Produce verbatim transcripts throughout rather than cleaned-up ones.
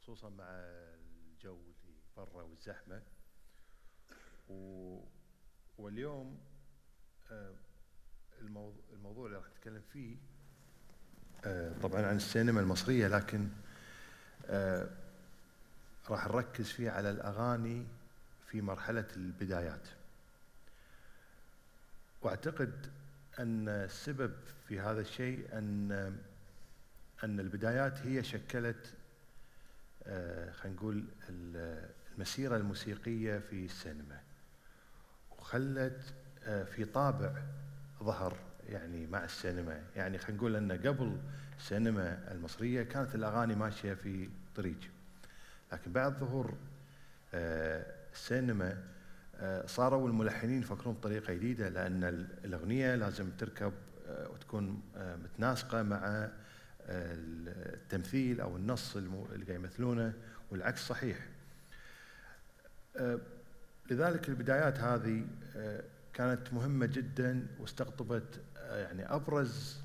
خصوصا مع الجو اللي برا والزحمة. و... واليوم آه، الموضوع, الموضوع اللي راح نتكلم فيه آه، طبعا عن السينما المصرية، لكن آه، راح نركز فيه على الأغاني في مرحلة البدايات. وأعتقد أن السبب في هذا الشيء أن أن البدايات هي شكلت آه، خلينا نقول المسيرة الموسيقية في السينما، وخلت آه، في طابع ظهر يعني مع السينما. يعني خلينا نقول أن قبل السينما المصرية كانت الأغاني ماشية في طريق، لكن بعد ظهور آه، السينما آه، صاروا الملحنين يفكرون بطريقة جديدة، لأن الأغنية لازم تركب آه، وتكون آه، متناسقة مع التمثيل أو النص اللي قاعد يمثلونه، والعكس صحيح. لذلك البدايات هذه كانت مهمة جدا، واستقطبت يعني أبرز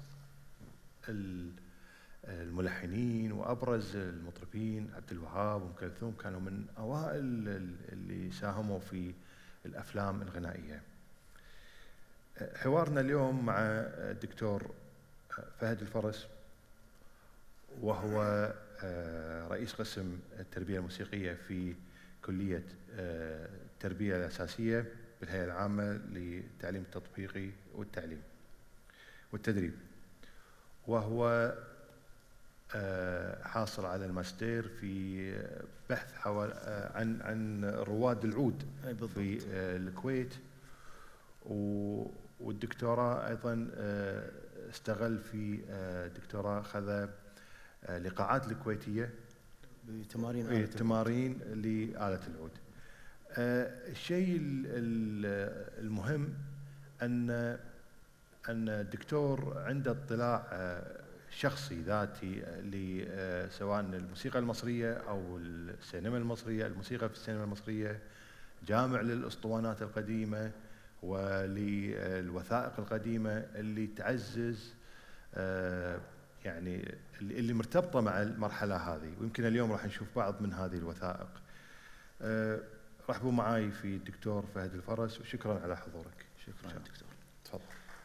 الملحنين وأبرز المطربين. عبد الوهاب وأم كلثوم كانوا من أوائل اللي ساهموا في الأفلام الغنائية. حوارنا اليوم مع الدكتور فهد الفرس، وهو رئيس قسم التربية الموسيقية في كلية التربية الأساسية بالهيئة العامة للتعليم التطبيقي والتعليم والتدريب، وهو حاصل على الماستر في بحث حول عن عن رواد العود في الكويت، والدكتوراه أيضا استغل في دكتوراه خذ لقاعات الكويتية بتمارين آلة تمارين لآلة العود. الشيء المهم أن أن الدكتور عنده اطلاع شخصي ذاتي سواء الموسيقى المصرية أو السينما المصرية، الموسيقى في السينما المصرية، جامع للأسطوانات القديمة وللوثائق القديمة اللي تعزز يعني اللي مرتبطة مع المرحلة هذه. ويمكن اليوم راح نشوف بعض من هذه الوثائق. رحبوا معاي في الدكتور فهد الفرس، وشكرا على حضورك. شكرا دكتور. تفضل.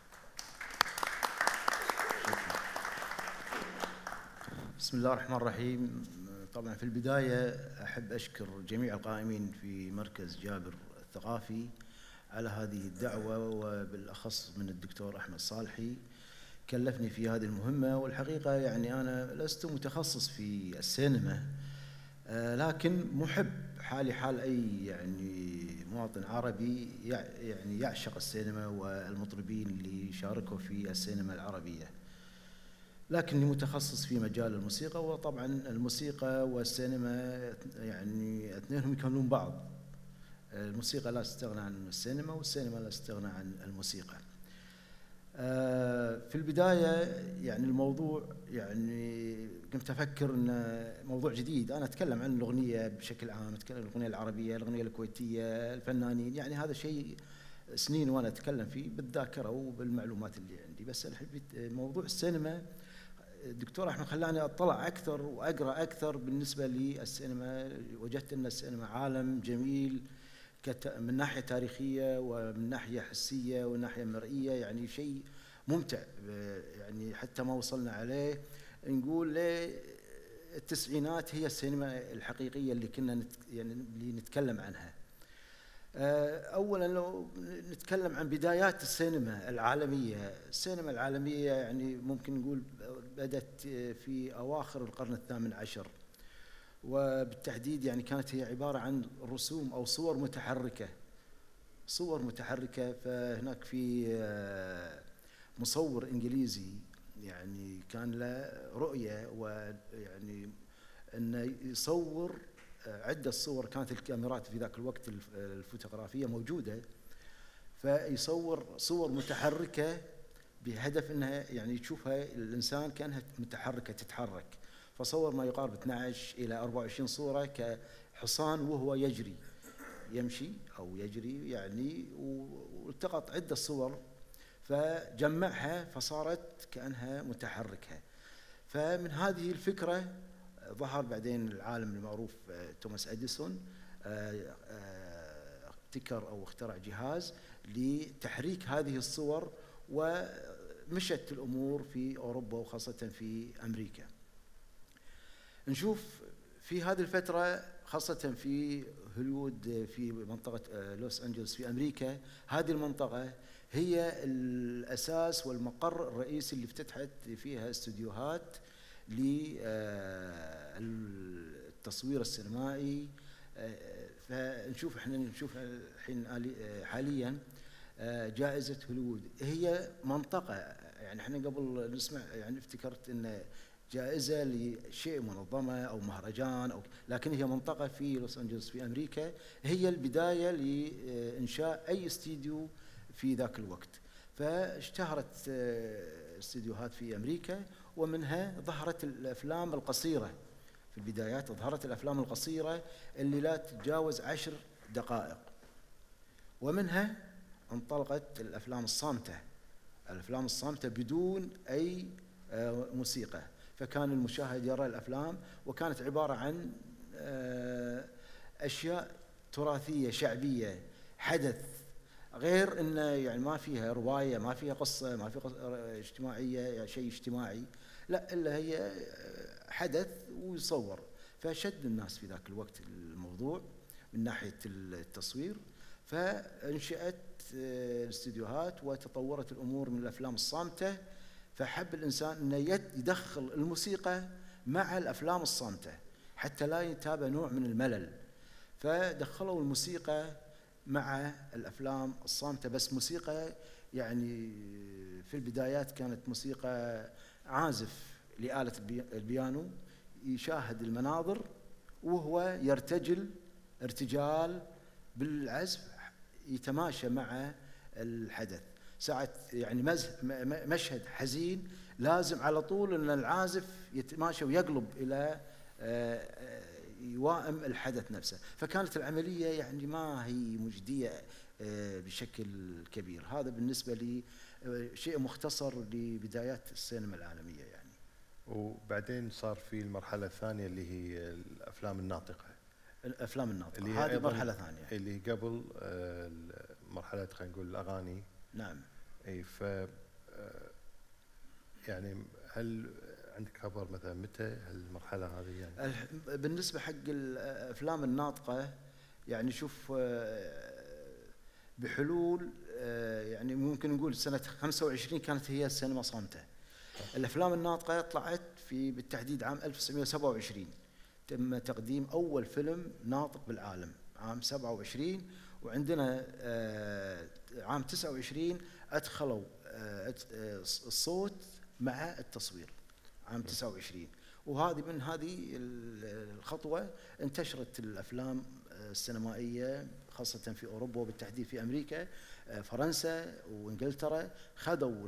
بسم الله الرحمن الرحيم. طبعا في البداية أحب أشكر جميع القائمين في مركز جابر الثقافي على هذه الدعوة، وبالأخص من الدكتور أحمد صالحي كلفني في هذه المهمة. والحقيقة يعني أنا لست متخصص في السينما، لكن محب حالي حال أي يعني مواطن عربي يعني يعشق السينما والمطربين اللي شاركوا في السينما العربية، لكني متخصص في مجال الموسيقى. وطبعا الموسيقى والسينما يعني اثنينهم يكملون بعض. الموسيقى لا تستغنى عن السينما، والسينما لا تستغنى عن الموسيقى. في البداية يعني الموضوع يعني كنت أفكر أن موضوع جديد. أنا أتكلم عن الأغنية بشكل عام، أتكلم عن الأغنية العربية، الأغنية الكويتية، الفنانين، يعني هذا شيء سنين وأنا أتكلم فيه بالذاكرة وبالمعلومات اللي عندي. بس موضوع السينما الدكتور أحمد خلاني أطلع أكثر وأقرأ أكثر بالنسبة للسينما. وجدت أن السينما عالم جميل من ناحية تاريخية ومن ناحية حسية ومن ناحية مرئية، يعني شيء ممتع. يعني حتى ما وصلنا عليه نقول التسعينات هي السينما الحقيقية اللي كنا نت يعني اللي نتكلم عنها. أولا لو نتكلم عن بدايات السينما العالمية، السينما العالمية يعني ممكن نقول بدأت في أواخر القرن الثامن عشر، وبالتحديد يعني كانت هي عبارة عن رسوم أو صور متحركة صور متحركة فهناك في مصور إنجليزي يعني كان له رؤية، ويعني أنه يصور عدة صور. كانت الكاميرات في ذاك الوقت الفوتوغرافية موجودة، فيصور صور متحركة بهدف أنها يعني يشوفها الإنسان كأنها متحركة تتحرك. فصور ما يقارب اثنتي عشرة إلى أربعة وعشرين صورة كحصان وهو يجري يمشي أو يجري يعني، والتقط عدة صور فجمعها فصارت كأنها متحركة. فمن هذه الفكرة ظهر بعدين العالم المعروف توماس اديسون، ابتكر او اخترع جهاز لتحريك هذه الصور، ومشت الامور في اوروبا وخاصه في امريكا. نشوف في هذه الفتره خاصه في هوليوود في منطقه لوس انجلوس في امريكا، هذه المنطقه هي الاساس والمقر الرئيسي اللي افتتحت فيها استديوهات للتصوير السينمائي. فنشوف احنا نشوف الحين حاليا جائزة هوليوود هي منطقة، يعني احنا قبل نسمع يعني افتكرت ان جائزة لشيء منظمة او مهرجان او، لكن هي منطقة في لوس انجلوس في امريكا هي البداية لانشاء اي استديو في ذاك الوقت. فاشتهرت استديوهات في امريكا، ومنها ظهرت الافلام القصيرة. في البدايات ظهرت الافلام القصيرة اللي لا تتجاوز عشر دقائق، ومنها انطلقت الافلام الصامتة، الافلام الصامتة بدون اي موسيقى. فكان المشاهد يرى الافلام وكانت عبارة عن اشياء تراثية شعبية، حدث، غير انه يعني ما فيها رواية، ما فيها قصة، ما فيها قصة اجتماعية يعني شيء اجتماعي، لا الا هي حدث ويصور. فشد الناس في ذاك الوقت الموضوع من ناحية التصوير، فانشأت الاستديوهات وتطورت الامور من الافلام الصامتة. فحب الانسان انه يدخل الموسيقى مع الافلام الصامتة حتى لا يتابع نوع من الملل، فدخلوا الموسيقى مع الافلام الصامتة، بس موسيقى يعني في البدايات كانت موسيقى عازف لآلة البيانو يشاهد المناظر وهو يرتجل ارتجال بالعزف يتماشى مع الحدث. ساعة يعني مشهد حزين لازم على طول ان العازف يتماشى ويقلب الى يوائم الحدث نفسه. فكانت العملية يعني ما هي مجدية بشكل كبير. هذا بالنسبة لي شيء مختصر لبدايات السينما العالمية يعني. وبعدين صار في المرحلة الثانية اللي هي الأفلام الناطقة. الأفلام الناطقة اللي هذه مرحلة ثانية اللي قبل مرحلة خلينا نقول الأغاني. نعم. أي ف يعني هل عندك خبر مثلا متى المرحلة هذه يعني؟ بالنسبة حق الأفلام الناطقة يعني شوف بحلول يعني ممكن نقول سنة خمسة وعشرين كانت هي السينما صامتة. الأفلام الناطقة طلعت في بالتحديد عام ألف وتسعمائة وسبعة وعشرين، تم تقديم أول فيلم ناطق بالعالم عام سبعة وعشرين، وعندنا عام تسعة وعشرين أدخلوا الصوت مع التصوير عام تسعة وعشرين. وهذه من هذه الخطوة انتشرت الأفلام السينمائية خاصة في أوروبا وبالتحديد في أمريكا. فرنسا وإنجلترا خذوا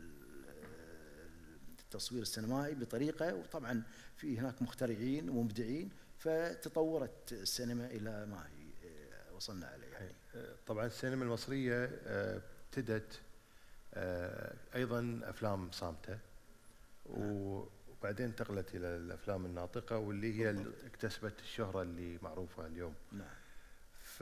التصوير السينمائي بطريقة، وطبعا في هناك مخترعين ومبدعين، فتطورت السينما إلى ما وصلنا عليه يعني. طبعا السينما المصرية ابتدت أيضا أفلام صامتة وبعدين انتقلت إلى الأفلام الناطقة واللي هي اكتسبت الشهرة اللي معروفة اليوم. نعم. ف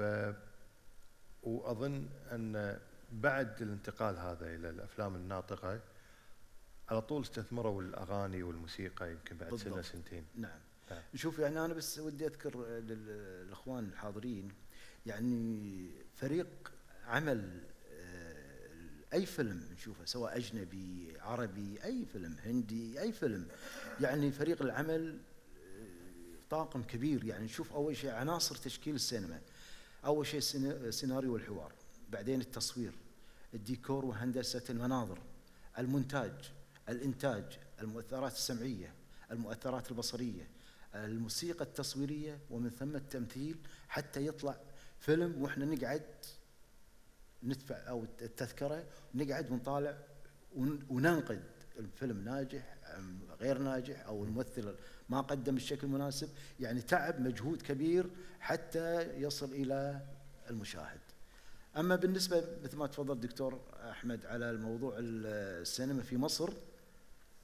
وأظن أن بعد الانتقال هذا إلى الأفلام الناطقة على طول استثمروا الأغاني والموسيقى يمكن بعد سنة سنتين. نعم. نعم. شوف يعني أنا بس ودي أذكر للإخوان الحاضرين يعني فريق عمل أي فيلم نشوفه سواء أجنبي عربي أي فيلم هندي أي فيلم، يعني فريق العمل طاقم كبير. يعني نشوف أول شيء عناصر تشكيل السينما، أول شيء السيناريو والحوار، بعدين التصوير، الديكور وهندسة المناظر، المونتاج، الإنتاج، المؤثرات السمعية، المؤثرات البصرية، الموسيقى التصويرية، ومن ثم التمثيل، حتى يطلع فيلم وإحنا نقعد ندفع أو التذكرة نقعد ونطالع وننقد الفيلم ناجح غير ناجح أو الممثل ما قدم الشكل المناسب. يعني تعب مجهود كبير حتى يصل إلى المشاهد. أما بالنسبة مثل ما تفضل دكتور أحمد على الموضوع السينما في مصر،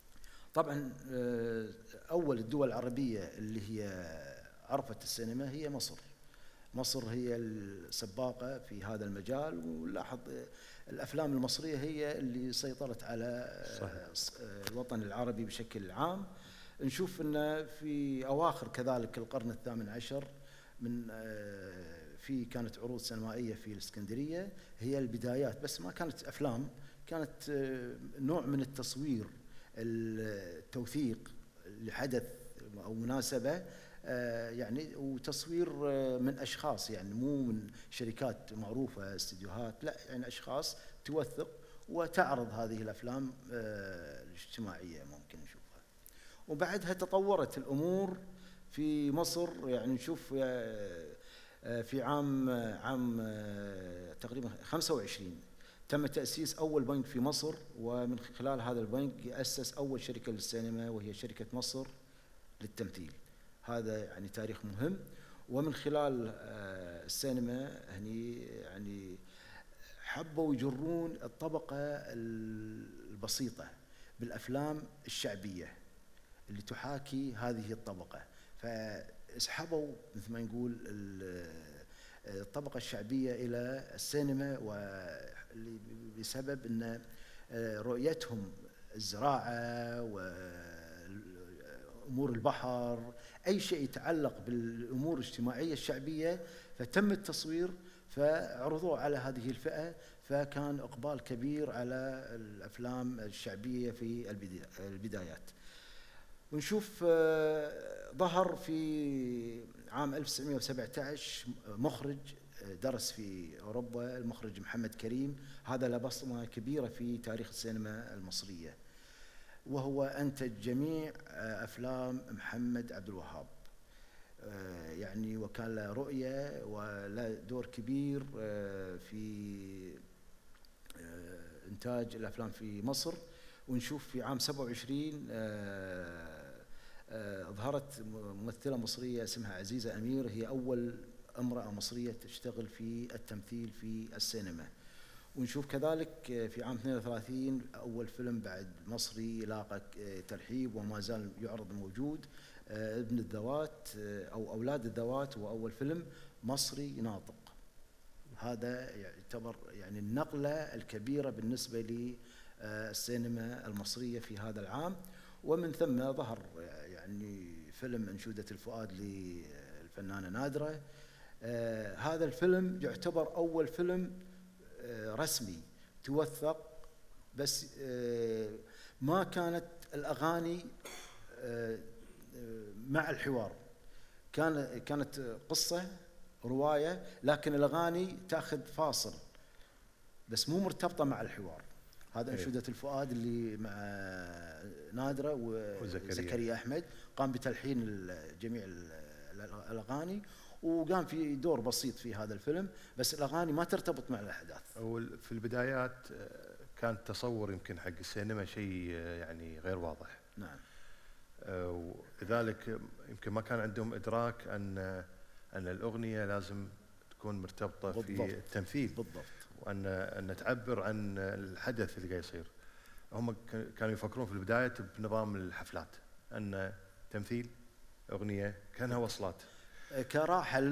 طبعا أول الدول العربية اللي هي عرفت السينما هي مصر. مصر هي السباقة في هذا المجال، ونلاحظ الأفلام المصرية هي اللي سيطرت على صحيح. الوطن العربي بشكل عام. نشوف أن في أواخر كذلك القرن الثامن عشر من في كانت عروض سينمائية في الإسكندرية، هي البدايات، بس ما كانت أفلام، كانت نوع من التصوير التوثيق لحدث أو مناسبة، يعني وتصوير من أشخاص، يعني مو من شركات معروفة استديوهات، لا يعني أشخاص توثق وتعرض هذه الأفلام الاجتماعية ممكن نشوفها. وبعدها تطورت الأمور في مصر، يعني نشوف في عام عام تقريبا خمسة وعشرين تم تأسيس أول بنك في مصر، ومن خلال هذا البنك أسس أول شركة للسينما وهي شركة مصر للتمثيل. هذا يعني تاريخ مهم. ومن خلال السينما هني يعني حبوا يجرون الطبقة البسيطة بالأفلام الشعبية اللي تحاكي هذه الطبقة، فاسحبوا مثل ما نقول الطبقة الشعبية إلى السينما، بسبب أن رؤيتهم الزراعة وأمور البحر، أي شيء يتعلق بالأمور الاجتماعية الشعبية، فتم التصوير فعرضوه على هذه الفئة، فكان إقبال كبير على الأفلام الشعبية في البدايات. ونشوف ظهر في عام ألف وتسعمئة وسبعة عشر مخرج درس في أوروبا، المخرج محمد كريم، هذا له بصمة كبيرة في تاريخ السينما المصرية، وهو أنتج جميع أفلام محمد عبد الوهاب، يعني وكان له رؤية وله دور كبير في إنتاج الأفلام في مصر. ونشوف في عام سبعة وعشرين ظهرت ممثلة مصرية اسمها عزيزة أمير، هي أول امرأة مصرية تشتغل في التمثيل في السينما. ونشوف كذلك في عام اثنين وثلاثين أول فيلم بعد مصري لاقى ترحيب وما زال يعرض موجود، ابن الذوات أو أولاد الذوات، هو أول فيلم مصري ناطق. هذا يعتبر يعني النقلة الكبيرة بالنسبة للسينما المصرية في هذا العام. ومن ثم ظهر يعني فيلم أنشودة الفؤاد للفنانة نادرة. آه هذا الفيلم يعتبر أول فيلم آه رسمي توثق، بس آه ما كانت الأغاني آه مع الحوار، كان كانت قصة رواية، لكن الأغاني تأخذ فاصل بس مو مرتبطة مع الحوار. هذا أنشودة الفؤاد اللي مع نادرة وزكريا أحمد، قام بتلحين جميع الأغاني، وقام في دور بسيط في هذا الفيلم، بس الأغاني ما ترتبط مع الأحداث. في البدايات كان التصور يمكن حق السينما شيء يعني غير واضح. نعم. ولذلك يمكن ما كان عندهم إدراك أن أن الأغنية لازم تكون مرتبطة بالضبط في التمثيل بالضبط، وأن أن تعبر عن الحدث اللي قاعد يصير. هم كانوا يفكرون في البداية بنظام الحفلات، أن تمثيل أغنية كانها وصلات كراحة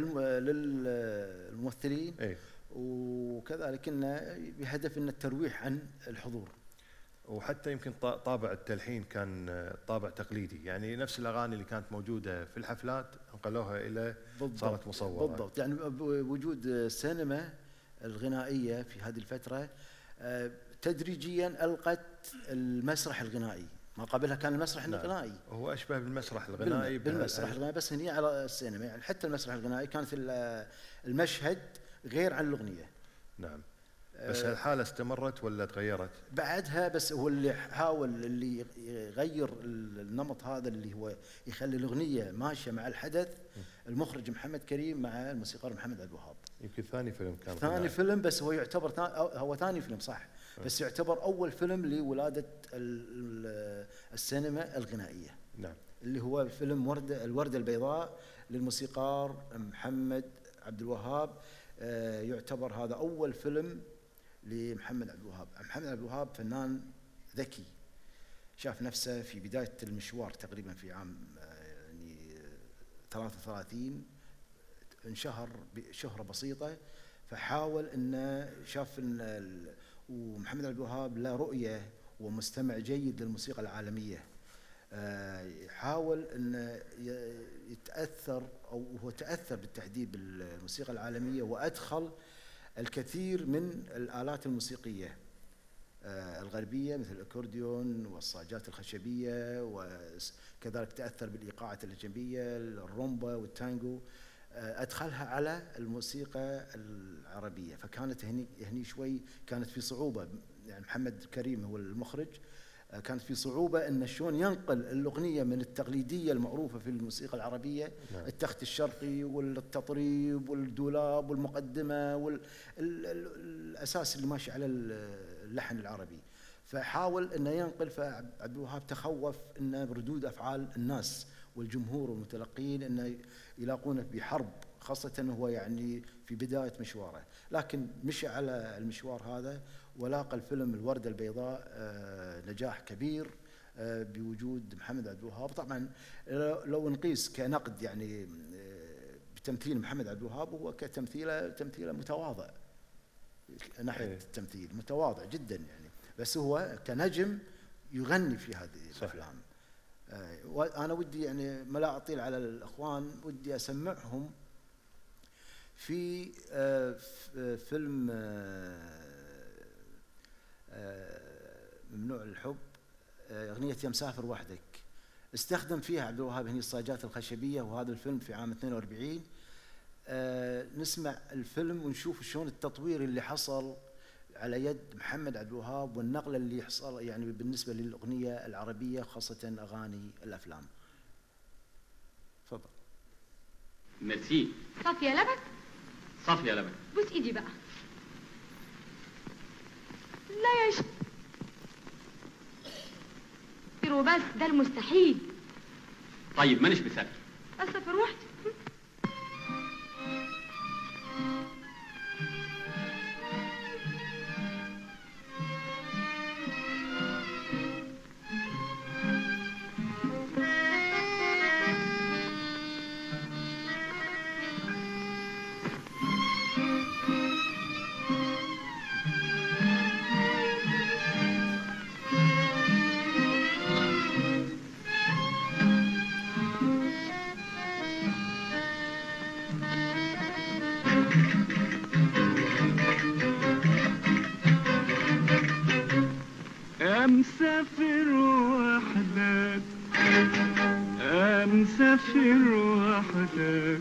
للممثلين. إيه؟ وكذلك إنه بهدف إن الترويح عن الحضور. وحتى يمكن طابع التلحين كان طابع تقليدي، يعني نفس الأغاني اللي كانت موجودة في الحفلات انقلوها إلى بالضبط صارت مصورة. بالضبط، يعني بوجود السينما الغنائية في هذه الفترة تدريجيا ألقت المسرح الغنائي، ما قبلها كان المسرح نعم. الغنائي هو أشبه بالمسرح الغنائي، بالمسرح الغنائي، بس هني على السينما، يعني حتى المسرح الغنائي كانت المشهد غير عن الأغنية. نعم. بس الحالة استمرت ولا تغيرت؟ بعدها بس هو اللي حاول اللي يغير النمط هذا اللي هو يخلي الأغنية ماشية مع الحدث، المخرج محمد كريم مع الموسيقار محمد عبد الوهاب. يمكن ثاني فيلم كان ثاني غنائي. فيلم، بس هو يعتبر هو ثاني فيلم صح، بس يعتبر أول فيلم لولادة السينما الغنائية. نعم. اللي هو فيلم وردة الوردة البيضاء للموسيقار محمد عبد الوهاب. يعتبر هذا أول فيلم لمحمد عبد الوهاب. محمد عبد الوهاب فنان ذكي، شاف نفسه في بداية المشوار تقريبا في عام يعني ثلاثة وثلاثين، انشهر بشهرة بسيطة، فحاول انه شاف ان ومحمد عبد الوهاب له رؤية ومستمع جيد للموسيقى العالمية، حاول انه يتاثر او هو تاثر بالتحديد بالموسيقى العالميه، وادخل الكثير من الالات الموسيقيه الغربيه مثل الاكورديون والصاجات الخشبيه، وكذلك تاثر بالايقاعات الاجنبيه الرومبا والتانجو، ادخلها على الموسيقى العربيه. فكانت هني هني شوي كانت في صعوبه، يعني محمد كريم هو المخرج، كانت في صعوبة أن شلون ينقل الأغنية من التقليدية المعروفة في الموسيقى العربية، نعم. التخت الشرقي والتطريب والدولاب والمقدمة والأساس اللي ماشي على اللحن العربي، فحاول أنه ينقل. فعبد الوهاب تخوف أن ردود أفعال الناس والجمهور والمتلقين أنه يلاقونه بحرب، خاصة هو يعني في بداية مشواره، لكن مشى على المشوار هذا ولاقى الفيلم الوردة البيضاء نجاح كبير بوجود محمد عبد الوهاب. طبعا لو نقيس كنقد يعني بتمثيل محمد عبد الوهاب، هو كتمثيله تمثيله متواضع ناحية التمثيل، متواضع جدا يعني، بس هو كنجم يغني في هذه الأفلام. وأنا ودي يعني ما لا أطيل على الأخوان، ودي أسمعهم في فيلم ممنوع الحب، أغنية يا مسافر وحدك، استخدم فيها عبد الوهاب هني الصاجات الخشبية، وهذا الفيلم في عام اثنين وأربعين. نسمع الفيلم ونشوف شلون التطوير اللي حصل على يد محمد عبد الوهاب، والنقلة اللي حصل يعني بالنسبة للأغنية العربية، خاصة أغاني الأفلام. تفضل. ميرسي. صافية لبن؟ صافية لبن. بوس ايدي بقى. لا يا ش... وبس ده المستحيل. طيب مانيش مسافر. اسافر وحدي. مسافر وحدك، مسافر وحدك،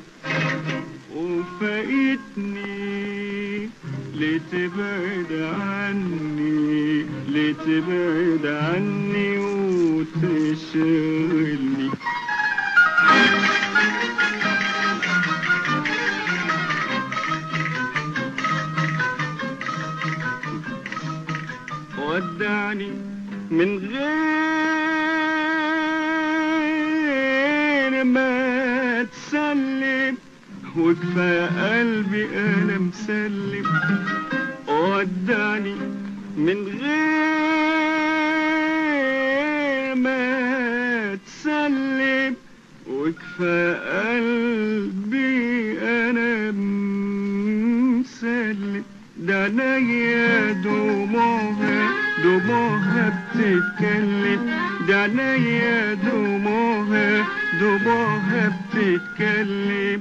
وفايتني لتبعد عني، لتبعد عني وتشغلني. ودعني من غير ما تسلم، وكفاية قلبي أنا مسلم. ودعني من غير ما تسلم، وكفاية قلبي أنا مسلم. ده عينيا دموعها دموعها بتتكلم، ده عينيا دموعها دموعها بتتكلم.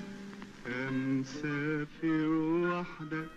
مسافر وحدك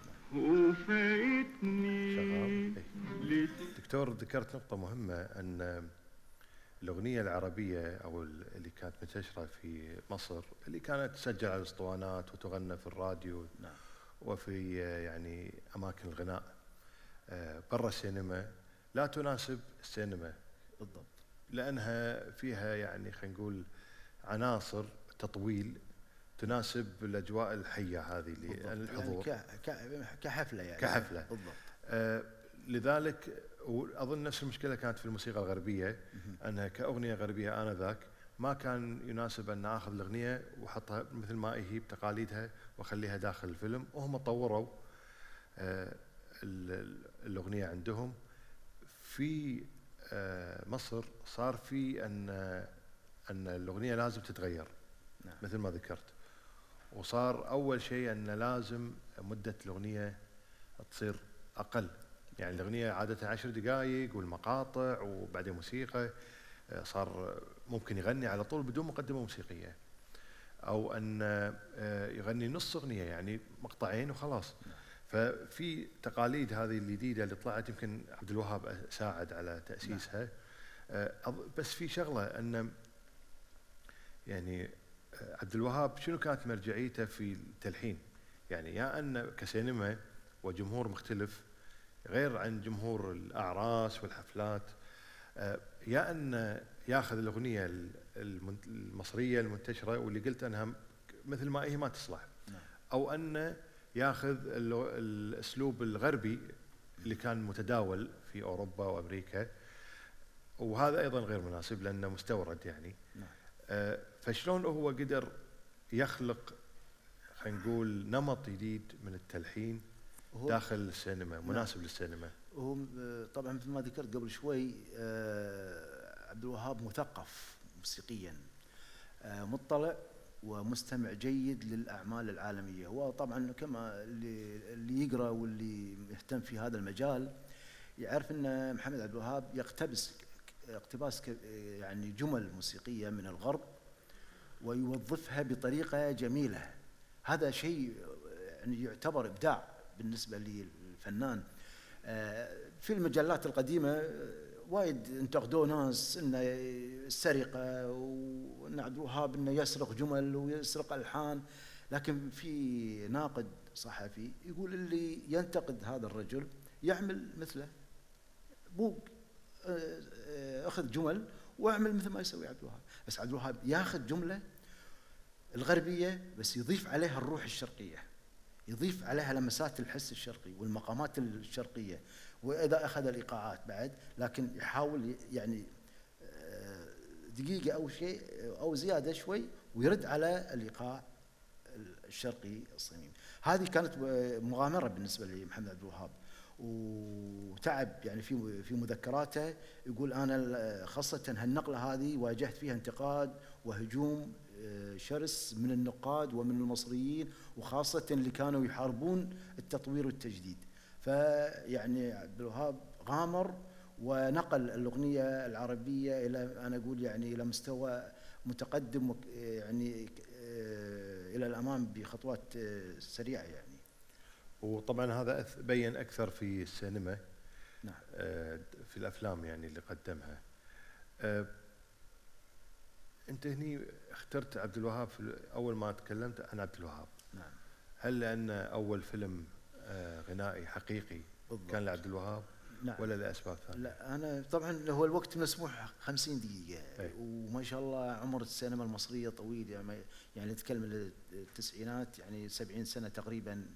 وفايتني. دكتور ذكرت نقطة مهمة، أن الأغنية العربية أو اللي كانت منتشرة في مصر، اللي كانت تسجل على الأسطوانات وتغنى في الراديو، نعم. وفي يعني أماكن الغناء برا السينما، لا تناسب السينما بالضبط، لأنها فيها يعني خلينا نقول عناصر تطويل تناسب الأجواء الحية هذه للحضور، يعني كحفلة يعني كحفلة بالضبط. آه لذلك أظن نفس المشكلة كانت في الموسيقى الغربية، أنها كأغنية غربية آنذاك ما كان يناسب أن أخذ الأغنية وحطها مثل ما هي بتقاليدها وخليها داخل الفيلم، وهم طوروا آه الأغنية عندهم في آه، مصر صار في ان ان الاغنيه لازم تتغير. نعم. مثل ما ذكرت. وصار اول شيء ان لازم مده الاغنيه تصير اقل. يعني الاغنيه عاده عشر دقائق والمقاطع وبعدين موسيقى. آه، صار ممكن يغني على طول بدون مقدمه موسيقيه. او ان آه، يغني نص اغنيه يعني مقطعين وخلاص. ففي تقاليد هذه الجديده اللي طلعت يمكن عبد الوهاب ساعد على تاسيسها. آه، أظ- بس في شغله ان يعني آه، عبد الوهاب شنو كانت مرجعيته في التلحين؟ يعني يا ان كسينما وجمهور مختلف غير عن جمهور الاعراس والحفلات، آه، يا ان ياخذ الاغنيه الم- المصريه المنتشره واللي قلت انها م- مثل ما هي ما تصلح، نعم. او انه ياخذ ال- الاسلوب الغربي اللي كان متداول في اوروبا وامريكا، وهذا ايضا غير مناسب لانه مستورد يعني. نعم. آه، فشلون هو قدر يخلق خلينا نقول نمط جديد من التلحين هو داخل السينما مناسب للسينما؟ هو آه، طبعا مثل ما ذكرت قبل شوي، آه، عبد الوهاب مثقف موسيقيا، آه، مطلع ومستمع جيد للاعمال العالميه. هو طبعا كما اللي اللي يقرا واللي يهتم في هذا المجال يعرف ان محمد عبد الوهاب يقتبس اقتباس ك- يعني جمل موسيقيه من الغرب ويوظفها بطريقه جميله. هذا شيء يعني يعتبر ابداع بالنسبه للفنان. آه، في المجلات القديمه آه، وايد انتقدوا ناس ان السرقه وان عبد الوهاب انه يسرق جمل ويسرق الحان، لكن في ناقد صحفي يقول اللي ينتقد هذا الرجل يعمل مثله، بوق آه، آه، اخذ جمل واعمل مثل ما يسوي عبد الوهاب. بس عبد الوهاب ياخذ جمله الغربيه بس يضيف عليها الروح الشرقيه، يضيف عليها لمسات الحس الشرقي والمقامات الشرقيه، واذا اخذ الايقاعات بعد، لكن يحاول ي- يعني آه، دقيقه او شيء او زياده شوي ويرد على الايقاع الشرقي الصميم. هذه كانت مغامره بالنسبه لمحمد عبد الوهاب، وتعب يعني في في مذكراته يقول انا خاصه هالنقله هذه واجهت فيها انتقاد وهجوم آه، شرس من النقاد ومن المصريين، وخاصه اللي كانوا يحاربون التطوير والتجديد. فيعني عبد الوهاب غامر ونقل الاغنيه العربيه الى انا اقول يعني الى مستوى متقدم وك- يعني آه، الى الامام بخطوات آه، سريعه يعني. وطبعا هذا أث- بين اكثر في السينما. نعم. آه، في الافلام يعني اللي قدمها. آه، انت هني اخترت عبد الوهاب في اول ما تكلمت عن عبد الوهاب. نعم. هل لان اول فيلم آه، غنائي حقيقي بالضبط. كان لعبد الوهاب نعم. ولا لاسباب ثانيه؟ لا انا طبعا هو الوقت مسموح خمسين دقيقه، أي. وما شاء الله عمر السينما المصريه طويل، يعني يعني نتكلم التسعينات يعني سبعين سنه تقريبا.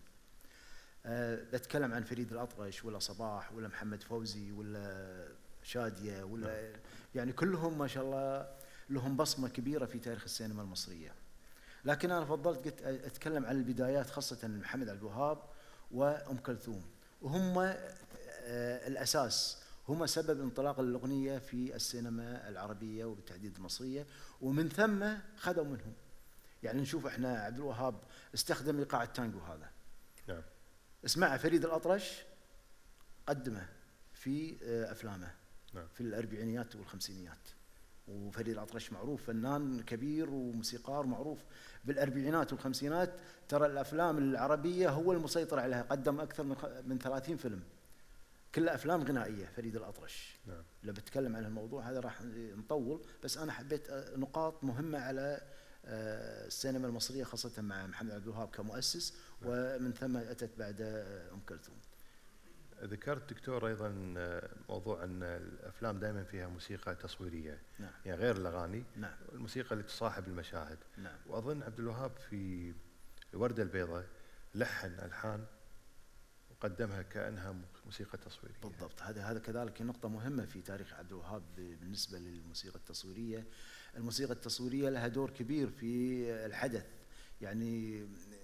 أه بتكلم عن فريد الأطرش ولا صباح ولا محمد فوزي ولا شاديه ولا يعني كلهم ما شاء الله لهم بصمه كبيره في تاريخ السينما المصريه. لكن انا فضلت قلت اتكلم عن البدايات خاصه محمد عبد الوهاب وام كلثوم، وهم آه، الاساس، هم سبب انطلاق الاغنيه في السينما العربيه وبالتحديد المصريه، ومن ثم خذوا منهم. يعني نشوف احنا عبد الوهاب استخدم ايقاع التانجو هذا، نعم. اسمعه فريد الأطرش قدمه في آه، افلامه نعم. في الاربعينيات والخمسينيات. وفريد الأطرش معروف فنان كبير وموسيقار معروف. بالاربعينات والخمسينات ترى الافلام العربيه هو المسيطر عليها، قدم اكثر من خ- من ثلاثين فيلم كلها افلام غنائيه فريد الأطرش. نعم. لو بتكلم عن الموضوع هذا راح نطول، بس انا حبيت آه، نقاط مهمه على آه، السينما المصريه خاصه مع محمد عبد الوهاب كمؤسس، ومن ثم اتت بعد آه، ام كلثوم. ذكرت دكتور ايضا آه، موضوع ان الافلام دائما فيها موسيقى تصويريه. نعم. يعني غير الاغاني، نعم. الموسيقى اللي تصاحب المشاهد. نعم. واظن عبد الوهاب في الورده البيضاء لحن الحان وقدمها كانها موسيقى تصويريه. بالضبط. هذا هذا كذلك نقطة مهمة في تاريخ عبد الوهاب بالنسبة للموسيقى التصويرية. الموسيقى التصويرية لها دور كبير في الحدث، يعني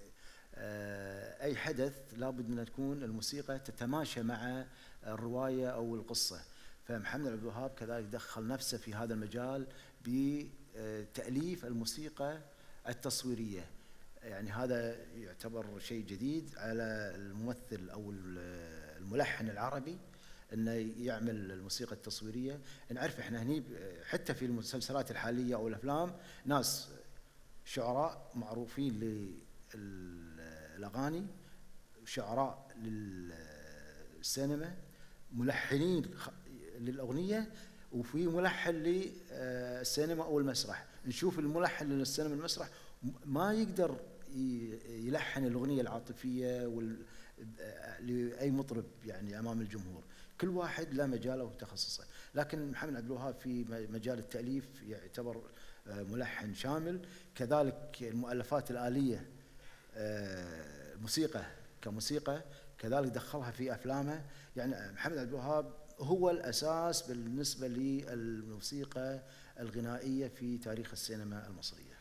آه، أي حدث لابد أن تكون الموسيقى تتماشى مع الرواية أو القصة. فمحمد عبد الوهاب كذلك دخل نفسه في هذا المجال بتأليف الموسيقى التصويرية. يعني هذا يعتبر شيء جديد على الممثل أو الملحن العربي انه يعمل الموسيقى التصويريه. نعرف احنا هني حتى في المسلسلات الحاليه او الافلام ناس شعراء معروفين للاغاني، شعراء للسينما، ملحنين للاغنيه، وفي ملحن للسينما او المسرح. نشوف الملحن للسينما والمسرح ما يقدر يلحن الاغنيه العاطفيه وال... لاي مطرب يعني امام الجمهور، كل واحد له مجاله وتخصصه. لكن محمد عبد الوهاب في مجال التاليف يعتبر ملحن شامل. كذلك المؤلفات الآلية، الموسيقى كموسيقى كذلك دخلها في افلامه. يعني محمد عبد الوهاب هو الاساس بالنسبه للموسيقى الغنائيه في تاريخ السينما المصريه.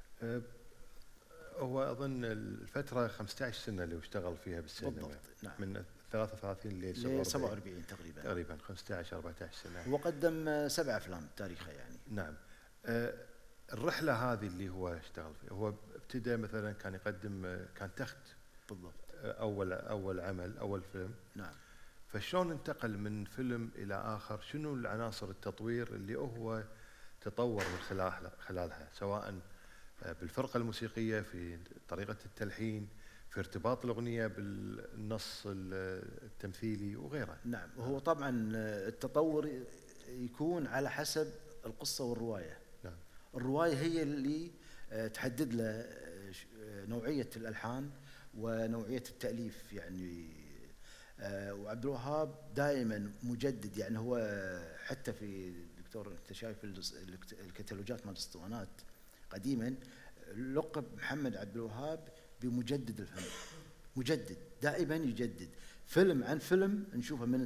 هو اظن الفتره خمسة عشر سنه اللي اشتغل فيها بالسينما بالضبط. نعم. من ثلاثة وثلاثين ل سبعة وأربعين تقريبا تقريبا خمسة عشر أربعة عشر سنه. هو قدم سبع افلام تاريخه يعني. نعم. أه الرحله هذه اللي هو اشتغل فيها، هو ابتدى مثلا كان يقدم كان تخت بالضبط اول اول عمل اول فيلم. نعم. فشلون انتقل من فيلم الى اخر؟ شنو العناصر التطوير اللي هو تطور من خلال خلالها، سواء بالفرقه الموسيقيه، في طريقه التلحين، في ارتباط الاغنيه بالنص التمثيلي وغيره؟ نعم. وهو طبعا التطور يكون على حسب القصه والروايه. نعم. الروايه هي اللي تحدد له نوعيه الالحان ونوعيه التاليف يعني. وعبد الوهاب دائما مجدد، يعني هو حتى في دكتور انت شايف الكتالوجات مال الاسطوانات قديما لقب محمد عبد الوهاب بمجدد الفن. مجدد، دائما يجدد. فيلم عن فيلم نشوفه من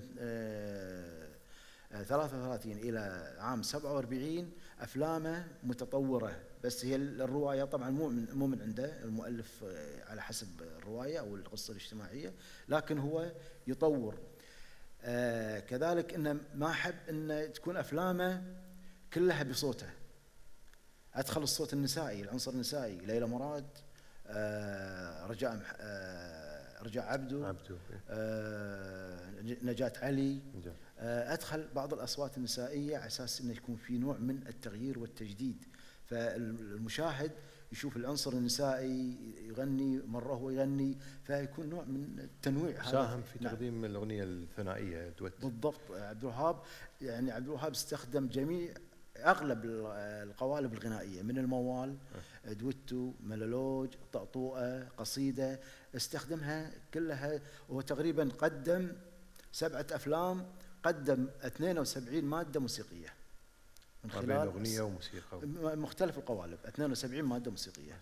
ثلاثة وثلاثين الى عام سبعة وأربعين افلامه متطوره، بس هي الروايه طبعا مو من مو من عنده المؤلف على حسب الروايه او القصه الاجتماعيه، لكن هو يطور. آه كذلك انه ما احب ان تكون افلامه كلها بصوته. ادخل الصوت النسائي، العنصر النسائي، ليلى مراد، آه رجاء آه رجاء عبده, عبده. آه نجاة علي، نجاة. آه ادخل بعض الاصوات النسائيه على اساس انه يكون في نوع من التغيير والتجديد. فالمشاهد يشوف العنصر النسائي يغني، مره هو يغني، فيكون نوع من التنويع. ساهم في تقديم نعم. الاغنيه الثنائيه دويت. بالضبط. عبد الوهاب يعني عبد الوهاب استخدم جميع اغلب القوالب الغنائيه، من الموال، دويتو، ملولوج، طقطوقه، قصيده، استخدمها كلها. وهو تقريبا قدم سبعه افلام، قدم اثنين وسبعين ماده موسيقيه من خلال اغنيه وموسيقى مختلف القوالب، اثنين وسبعين ماده موسيقيه.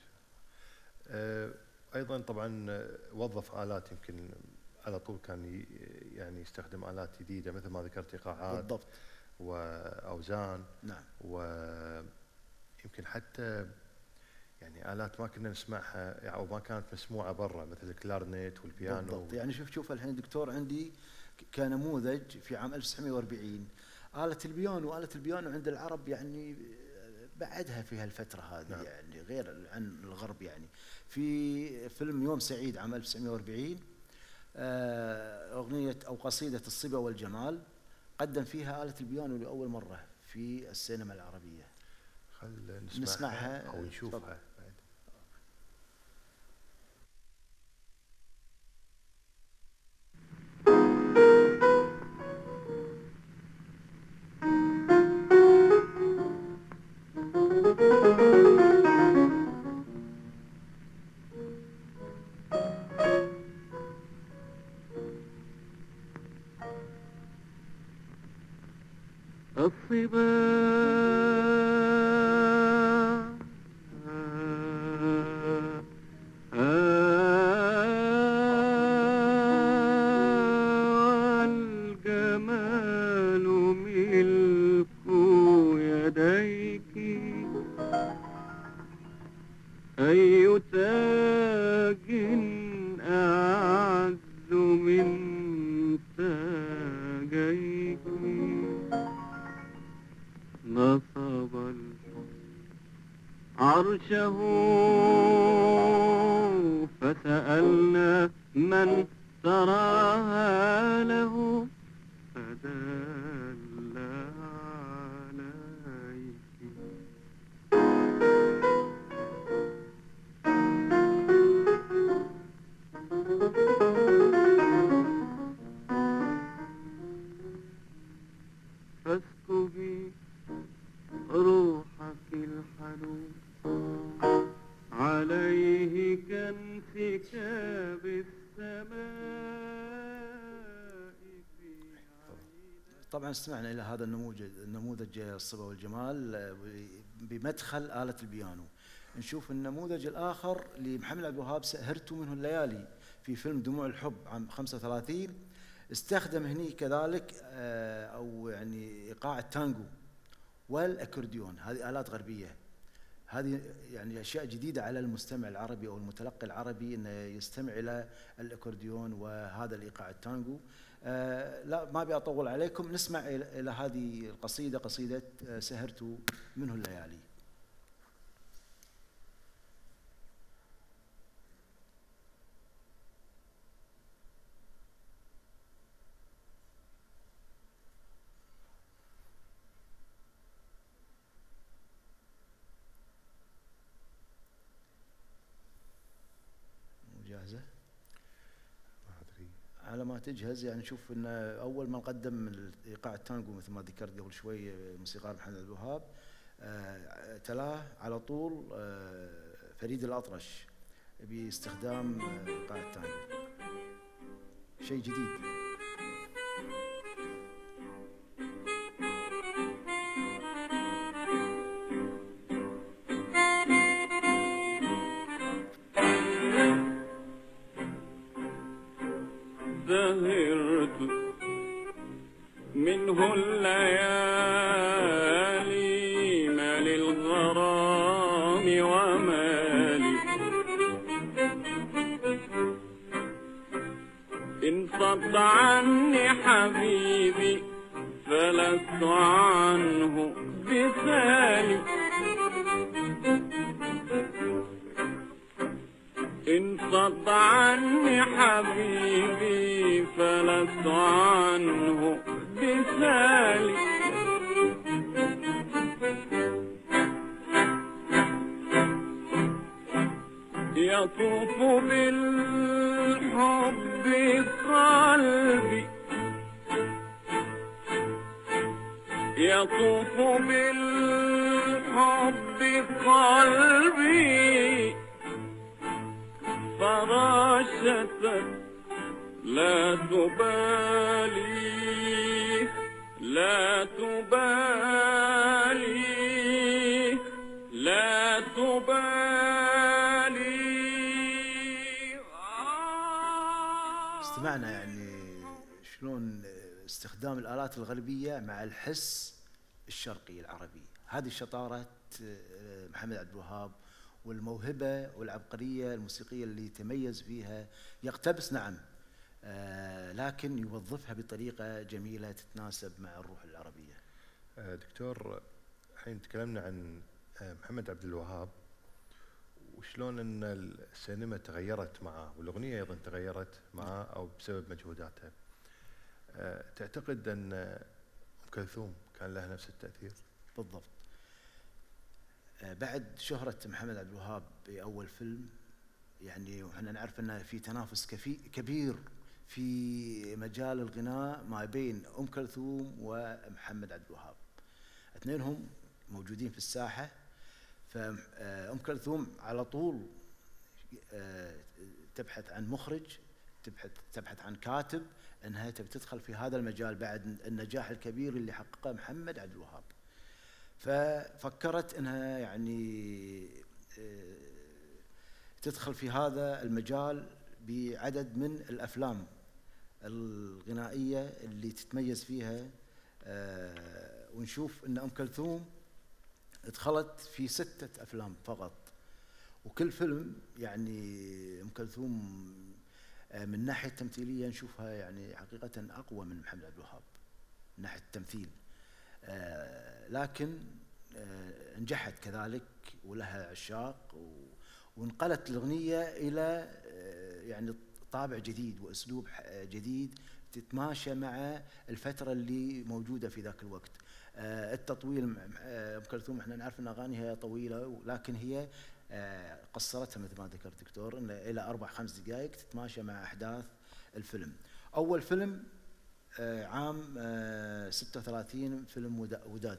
ايضا طبعا وظف الات، يمكن على طول كان يعني يستخدم الات جديده مثل ما ذكرت، ايقاعات بالضبط واوزان. نعم. ويمكن حتى يعني الات ما كنا نسمعها او ما كانت مسموعه برا، مثل الكلارنيت والبيانو. بالضبط. يعني شوف شوف الحين دكتور عندي كنموذج في عام ألف وتسعمئة وأربعين آلة البيانو. آلة البيانو عند العرب يعني بعدها في هالفترة هذه. نعم. يعني غير عن الغرب. يعني في فيلم يوم سعيد عام ألف وتسعمئة وأربعين أغنية أو قصيدة الصبا والجمال قدم فيها آلة البيانو لأول مرة في السينما العربية. خل نسمعها, نسمعها أو نشوفها. طبعا. الصبا والجمال ملك يديك، أي تاج أعز من تاجيك. عرشه فسألنا من تراها له فدل عليك. فاسكبي روحك الحنون عليه كانسكاب السماء في عين. طبعا استمعنا الى هذا النموذج النموذج الصبا والجمال بمدخل آلة البيانو. نشوف النموذج الآخر لمحمد عبد الوهاب سهرت منه الليالي في فيلم دموع الحب عام خمسة وثلاثين. استخدم هني كذلك أو يعني إيقاع التانجو والأكورديون، هذه آلات غربية. هذه يعني أشياء جديدة على المستمع العربي أو المتلقي العربي أنه يستمع إلى الأكورديون وهذا الإيقاع التانجو. آه لا ما أبي أطول عليكم، نسمع إلى, إلى هذه القصيدة، قصيدة سهرت منه الليالي. جاهزة؟ ما أدري. على ما تجهز يعني نشوف ان اول ما قدم ايقاع التانجو مثل ما ذكرت قبل شوي موسيقار محمد عبد الوهاب، آه تلاه على طول آه فريد الأطرش باستخدام آه ايقاع التانجو، شيء جديد. سهرت منه الليالي ما للغرام ومالي، إن صد عني حبيبي فلست عنه بسالي، إن صد عني حبيبي فلست عنه بسالي، يطوف بالحب قلبي، يطوف بالحب قلبي فراشة لا تبالي، لا تبالي، لا تبالي. استمعنا يعني شلون استخدام الآلات الغربية مع الحس الشرقي العربي. هذه شطارة محمد عبد الوهاب والموهبة والعبقرية الموسيقية اللي تميز فيها. يقتبس نعم، آه لكن يوظفها بطريقة جميلة تتناسب مع الروح العربية. آه دكتور، الحين تكلمنا عن آه محمد عبد الوهاب وشلون ان السينما تغيرت معه والأغنية أيضا تغيرت معه أو بسبب مجهوداتها. آه تعتقد أن أم كلثوم كان لها نفس التأثير؟ بالضبط. بعد شهرة محمد عبد الوهاب بأول فيلم، يعني وحنا نعرف أن في تنافس كبير في مجال الغناء ما بين أم كلثوم ومحمد عبد الوهاب، اثنينهم موجودين في الساحة. فأم كلثوم على طول تبحث عن مخرج، تبحث تبحث عن كاتب، أنها تبي تدخل في هذا المجال بعد النجاح الكبير اللي حققه محمد عبد الوهاب. ففكرت انها يعني تدخل في هذا المجال بعدد من الافلام الغنائيه اللي تتميز فيها. ونشوف ان ام كلثوم دخلت في ستة افلام فقط، وكل فيلم يعني ام كلثوم من ناحيه تمثيليه نشوفها يعني حقيقه اقوى من محمد عبد الوهاب من ناحيه التمثيل. آه لكن آه، نجحت كذلك ولها عشاق، وانقلت الأغنية إلى آه، يعني طابع جديد وأسلوب جديد تتماشى مع الفترة اللي موجودة في ذاك الوقت. آه، التطويل أم كلثوم احنا نعرف أن أغانيها طويلة، لكن هي آه، قصرتها مثل ما ذكر الدكتور إن إلى أربع خمس دقائق تتماشى مع أحداث الفيلم. أول فيلم آه، عام آه، ستة وثلاثين فيلم وداد،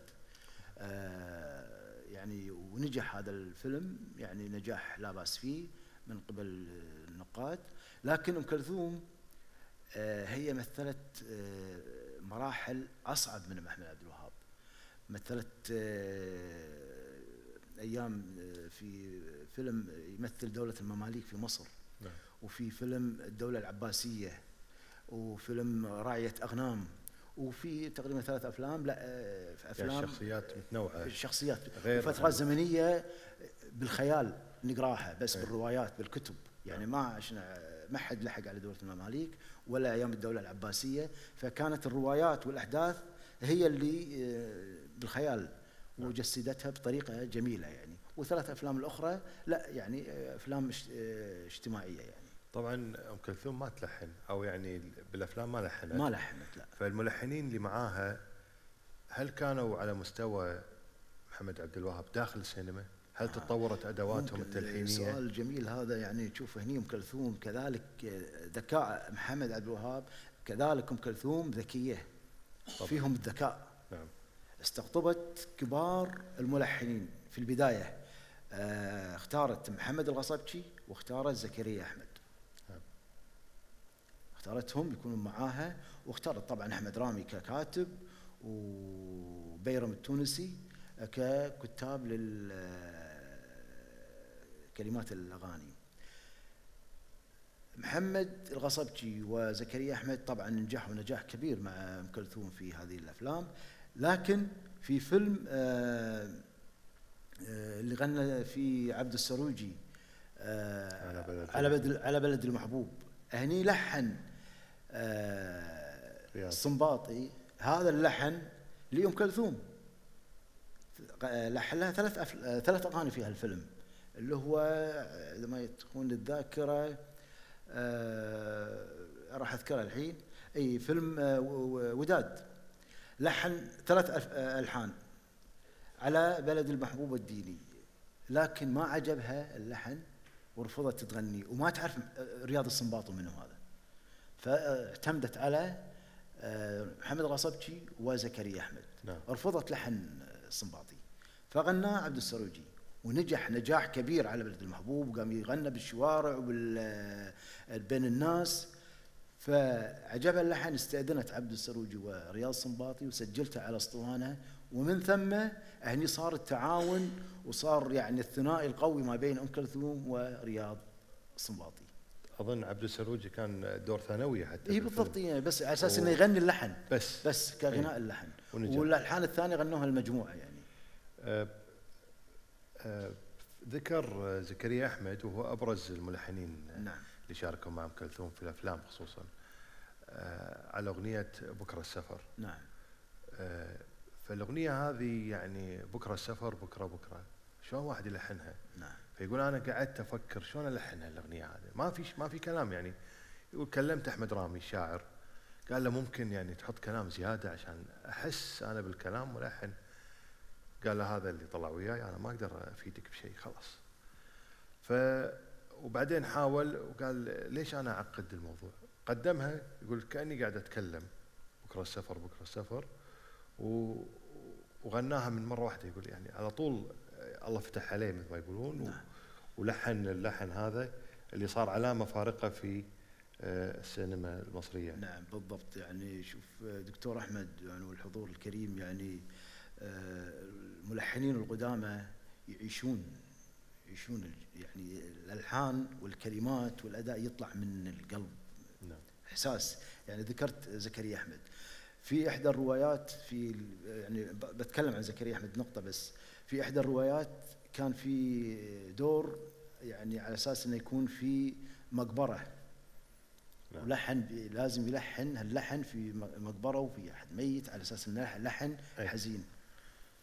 آه، يعني ونجح هذا الفيلم يعني نجاح لا بأس فيه من قبل النقاد. لكن أم كلثوم آه، هي مثلت آه، مراحل أصعب من محمد عبد الوهاب. مثلت آه، أيام آه، في فيلم يمثل دولة المماليك في مصر، نعم. وفي فيلم الدولة العباسية، وفيلم راعية أغنام، وفي تقريبا ثلاث أفلام. لا آه، أفلام يعني شخصيات متنوعة، شخصيات فترات زمنية بالخيال نقراها بس أيه. بالروايات بالكتب يعني ما عشنا ما حد لحق على دولة المماليك ولا أيام الدولة العباسية، فكانت الروايات والأحداث هي اللي بالخيال وجسدتها بطريقة جميلة يعني. وثلاث أفلام الأخرى لا يعني أفلام اجتماعية يعني. طبعا أم كلثوم ما تلحن أو يعني بالأفلام ما لحنت ما لحنت لا. فالملحنين اللي معاها هل كانوا على مستوى محمد عبد الوهاب داخل السينما؟ هل آه. تطورت أدواتهم التلحينية؟ سؤال جميل هذا يعني. تشوف هني أم كلثوم كذلك ذكاء محمد عبد الوهاب، كذلك أم كلثوم ذكية طبعا. فيهم الذكاء، نعم. استقطبت كبار الملحنين في البداية، آه اختارت محمد الغصبجي واختارت زكريا أحمد، نعم. اختارتهم يكونوا معاها، واختارت طبعا أحمد رامي ككاتب وبيرم التونسي ككتاب لكلمات الأغاني. محمد الغصبجي وزكريا أحمد طبعا نجحوا نجاح كبير مع أم كلثوم في هذه الأفلام. لكن في فيلم آه آه اللي غنى في عبد السروجي آه على بلد على بلد, على بلد المحبوب، هني لحن آه الصنباطي هذا اللحن لأم كلثوم، لحن لها ثلاث أفل... ثلاث أغاني في هالفيلم اللي هو إذا ما تخون الذاكرة آه... راح أذكرها الحين. أي فيلم آه وداد لحن ثلاث أف... ألحان على بلد المحبوب الديني، لكن ما عجبها اللحن ورفضت تغني، وما تعرف رياض الصنباطي منه هذا، فاعتمدت على آه محمد الغصبجي وزكريا أحمد، نعم. رفضت لحن الصنباطي فغناه عبد السروجي ونجح نجاح كبير على بلد المحبوب، وقام يغنى بالشوارع وبين الناس، فعجبها اللحن. استأذنت عبد السروجي ورياض الصنباطي وسجلته على اسطوانة، ومن ثم هني صار التعاون وصار يعني الثنائي القوي ما بين أم كلثوم ورياض الصنباطي. أظن عبد السروجي كان دور ثانوي حتى. إيه بالضبط يعني، بس على أساس و... إنه يغني اللحن بس بس كغناء اللحن، والألحان الثانية غنوها المجموعة يعني. أه أه ذكر زكريا أحمد وهو أبرز الملحنين، نعم. اللي شاركوا مع أم كلثوم في الأفلام خصوصا أه على أغنية بكرة السفر، نعم. أه فالأغنية هذه يعني بكرة السفر بكرة بكرة شلون واحد يلحنها؟ نعم. فيقول أنا قعدت أفكر شلون ألحنها الأغنية هذه، ما في ما في كلام يعني. يقول كلمت أحمد رامي الشاعر قال له ممكن يعني تحط كلام زيادة عشان أحس أنا بالكلام ولحن. قال له هذا اللي طلع وياي أنا ما أقدر أفيدك بشيء خلاص. ف وبعدين حاول وقال ليش أنا أعقد الموضوع. قدمها يقول كأني قاعد أتكلم بكرة السفر بكرة السفر، و... وغناها من مرة واحدة. يقول يعني على طول الله فتح عليه مثل ما يقولون، و... ولحن اللحن هذا اللي صار علامة فارقة في السينما المصرية. نعم بالضبط. يعني شوف دكتور أحمد يعني والحضور الكريم، يعني الملحنين القدامى يعيشون يعيشون يعني الألحان والكلمات والأداء يطلع من القلب، نعم. إحساس. يعني ذكرت زكريا أحمد في إحدى الروايات، في يعني بتكلم عن زكريا أحمد نقطة بس. في إحدى الروايات كان في دور يعني على أساس إنه يكون في مقبرة، نعم. ولحن لازم يلحن هاللحن في مقبرة وفي أحد ميت على أساس إنه لحن حزين.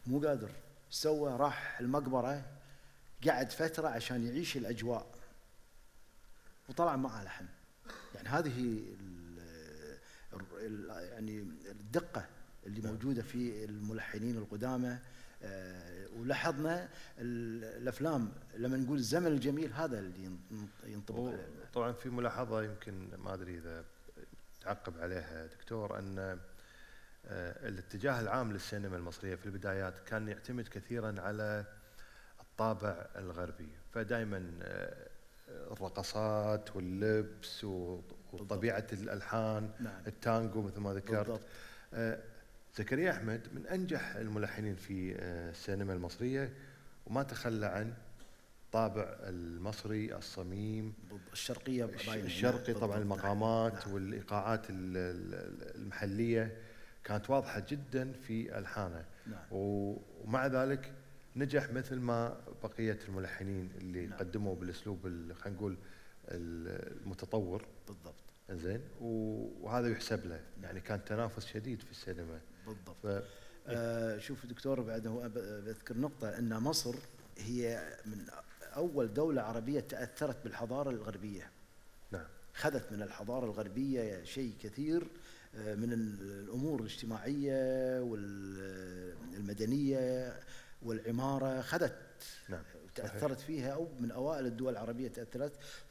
مو قادر. سوى راح المقبرة، قعد فترة عشان يعيش الأجواء، وطلع معه لحن. يعني هذه ال ال يعني الدقة اللي موجودة في الملحنين القدامى. أه ولاحظنا الأفلام لما نقول الزمن الجميل هذا اللي ينطبق عليه. طبعا في ملاحظة يمكن ما أدري إذا تعقب عليها دكتور، أن الاتجاه العام للسينما المصرية في البدايات كان يعتمد كثيرا على الطابع الغربي، فدائما الرقصات واللبس وطبيعة الألحان. نعم. التانجو مثل ما ذكرت. بالضبط. زكريا أحمد من أنجح الملحنين في السينما المصرية، وما تخلى عن طابع المصري الصميم الشرقية الشرقي. طبعا المقامات. نعم. والإيقاعات المحلية كانت واضحة جدا في ألحانه. نعم. ومع ذلك نجح مثل ما بقية الملحنين اللي نعم. قدموا بالأسلوب خلينا نقول المتطور. بالضبط. زين، وهذا يحسب له. يعني كان تنافس شديد في السينما. بالضبط. ف... آه شوف دكتور، بعد هو بذكر نقطة أن مصر هي من أول دولة عربية تأثرت بالحضارة الغربية. نعم. خذت من الحضارة الغربية شيء كثير من الأمور الاجتماعية والمدنية والعمارة، خذت. نعم. تأثرت فيها، أو من أوائل الدول العربية تأثرت،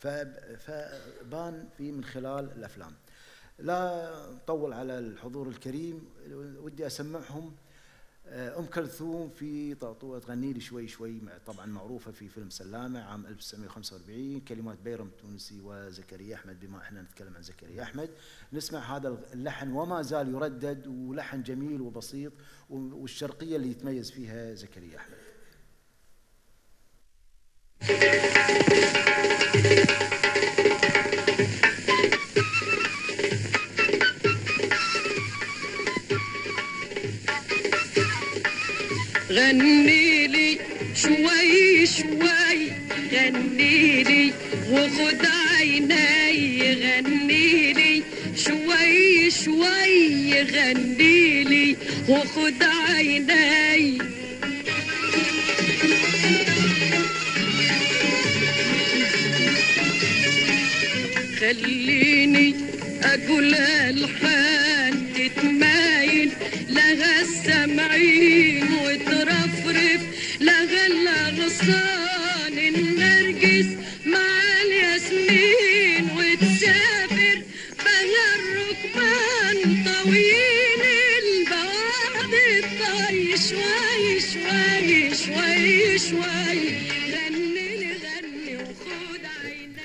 فبان في من خلال الأفلام. لا نطول على الحضور الكريم، ودي أسمعهم أم كلثوم في طاطوة تغني لي شوي شوي، طبعا معروفة في فيلم سلامة عام ألف وتسعمئة وخمسة وأربعين، كلمات بيرم التونسي وزكريا أحمد، بما احنا نتكلم عن زكريا أحمد. نسمع هذا اللحن وما زال يردد، ولحن جميل وبسيط، والشرقية اللي يتميز فيها زكريا أحمد. غني لي شوي شوي، غني لي وخد عيني، غني لي شوي شوي، غني لي وخد عيني. خليني أقول ألحان تتمايل لها السمعين، وترفرف لها الأغصان النرجس مع الياسمين، وتسافر بها الركبان طويل البعد الطي، شوي شوي شوي شوي، غني لي غني وخد عيني.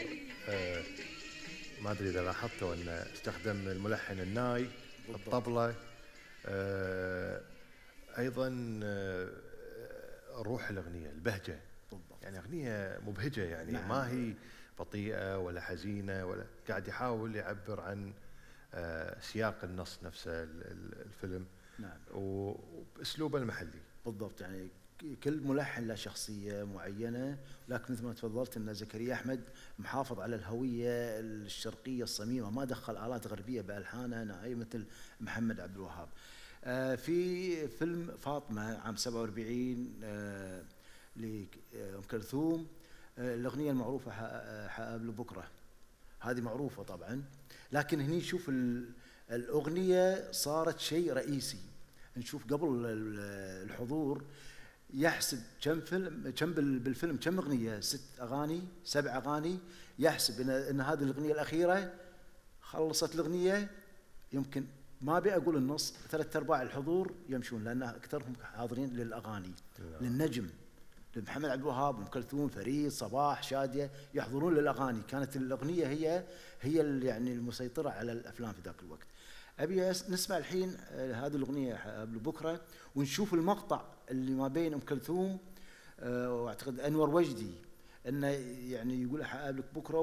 ما أدري إذا لاحظتوا أن استخدم الملحن الناي، الطبلة، آه أيضا آه روح الأغنية، البهجة. بالضبط. يعني أغنية مبهجة، يعني نعم. ما هي بطيئة ولا حزينة، ولا قاعد يحاول يعبر عن آه سياق النص نفسه الفيلم. نعم. وبأسلوبه المحلي. بالضبط. يعني كل ملحن له شخصية معينة، لكن مثل ما تفضلت أن زكريا أحمد محافظ على الهوية الشرقية الصميمة، ما دخل آلات غربية بألحانه نهائي مثل محمد عبد الوهاب. آه في فيلم فاطمة عام سبعة وأربعين آه لأم كلثوم، آه الأغنية المعروفة حقابله بكرة، هذه معروفة طبعا، لكن هني نشوف الأغنية صارت شيء رئيسي. نشوف قبل الحضور يحسب كم فيلم، كم بالفيلم كم اغنيه، ست اغاني، سبع اغاني، يحسب ان, إن هذه الاغنيه الاخيره خلصت الاغنيه، يمكن ما ابي اقول النص، ثلاث ارباع الحضور يمشون، لان اكثرهم حاضرين للاغاني. لا. للنجم، لمحمد عبد الوهاب، ام كلثوم، فريد، صباح، شاديه، يحضرون للاغاني. كانت الاغنيه هي هي يعني المسيطره على الافلام في ذاك الوقت. ابي نسمع الحين هذه الاغنيه قبل بكره، ونشوف المقطع اللي ما بين ام كلثوم أه واعتقد انور وجدي، انه يعني يقول حقابلك بكره،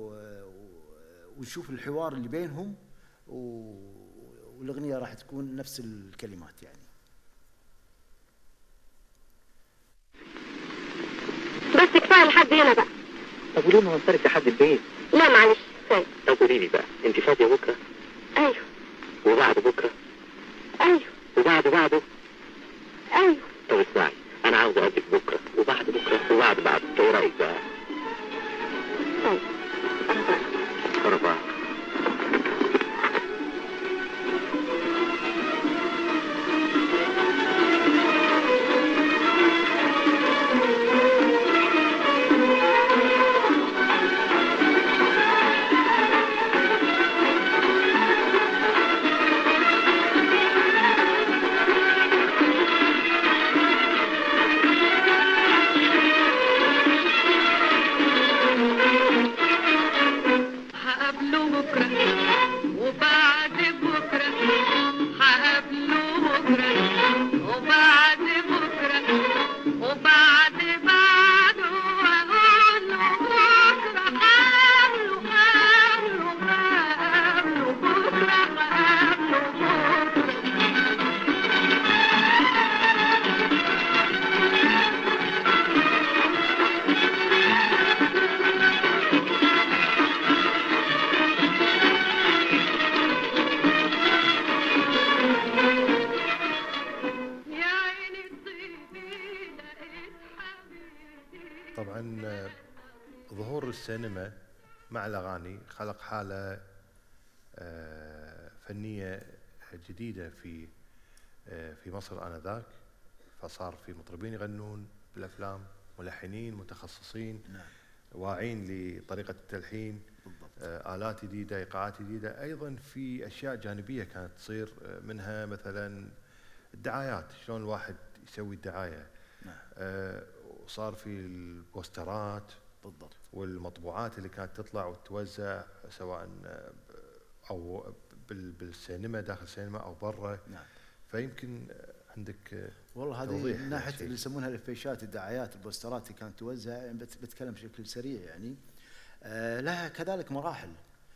ونشوف الحوار اللي بينهم، والاغنيه راح تكون نفس الكلمات. يعني بس كفايه لحد هنا بقى. طب وليه ما نصرف لحد البيت؟ لا معلش كفايه. طب قولي لي بقى، انت فاضيه بكره؟ ايوه. وبعد بكره؟ ايوه. وبعد بعده؟ ايوه. السينما مع الأغاني خلق حالة آه، فنية جديدة في آه، في مصر آنذاك، فصار في مطربين يغنون بالأفلام، ملحنين متخصصين نعم. واعين لطريقة التلحين، بالضبط. آه، آلات جديدة، إيقاعات جديدة. أيضا في أشياء جانبية كانت تصير، آه، منها مثلا الدعايات، شلون الواحد يسوي الدعاية. نعم. آه، وصار في البوسترات بالضبط. والمطبوعات اللي كانت تطلع وتوزع، سواء آه، أو بال- بالسينما، داخل السينما أو برا. نعم. فيمكن آه، عندك آه، والله هذه توضيح من ناحيه لهالشيء. اللي يسمونها الفيشات، الدعايات، البوسترات اللي كانت توزع، يعني بت- بتكلم بشكل سريع يعني. آه لها كذلك مراحل.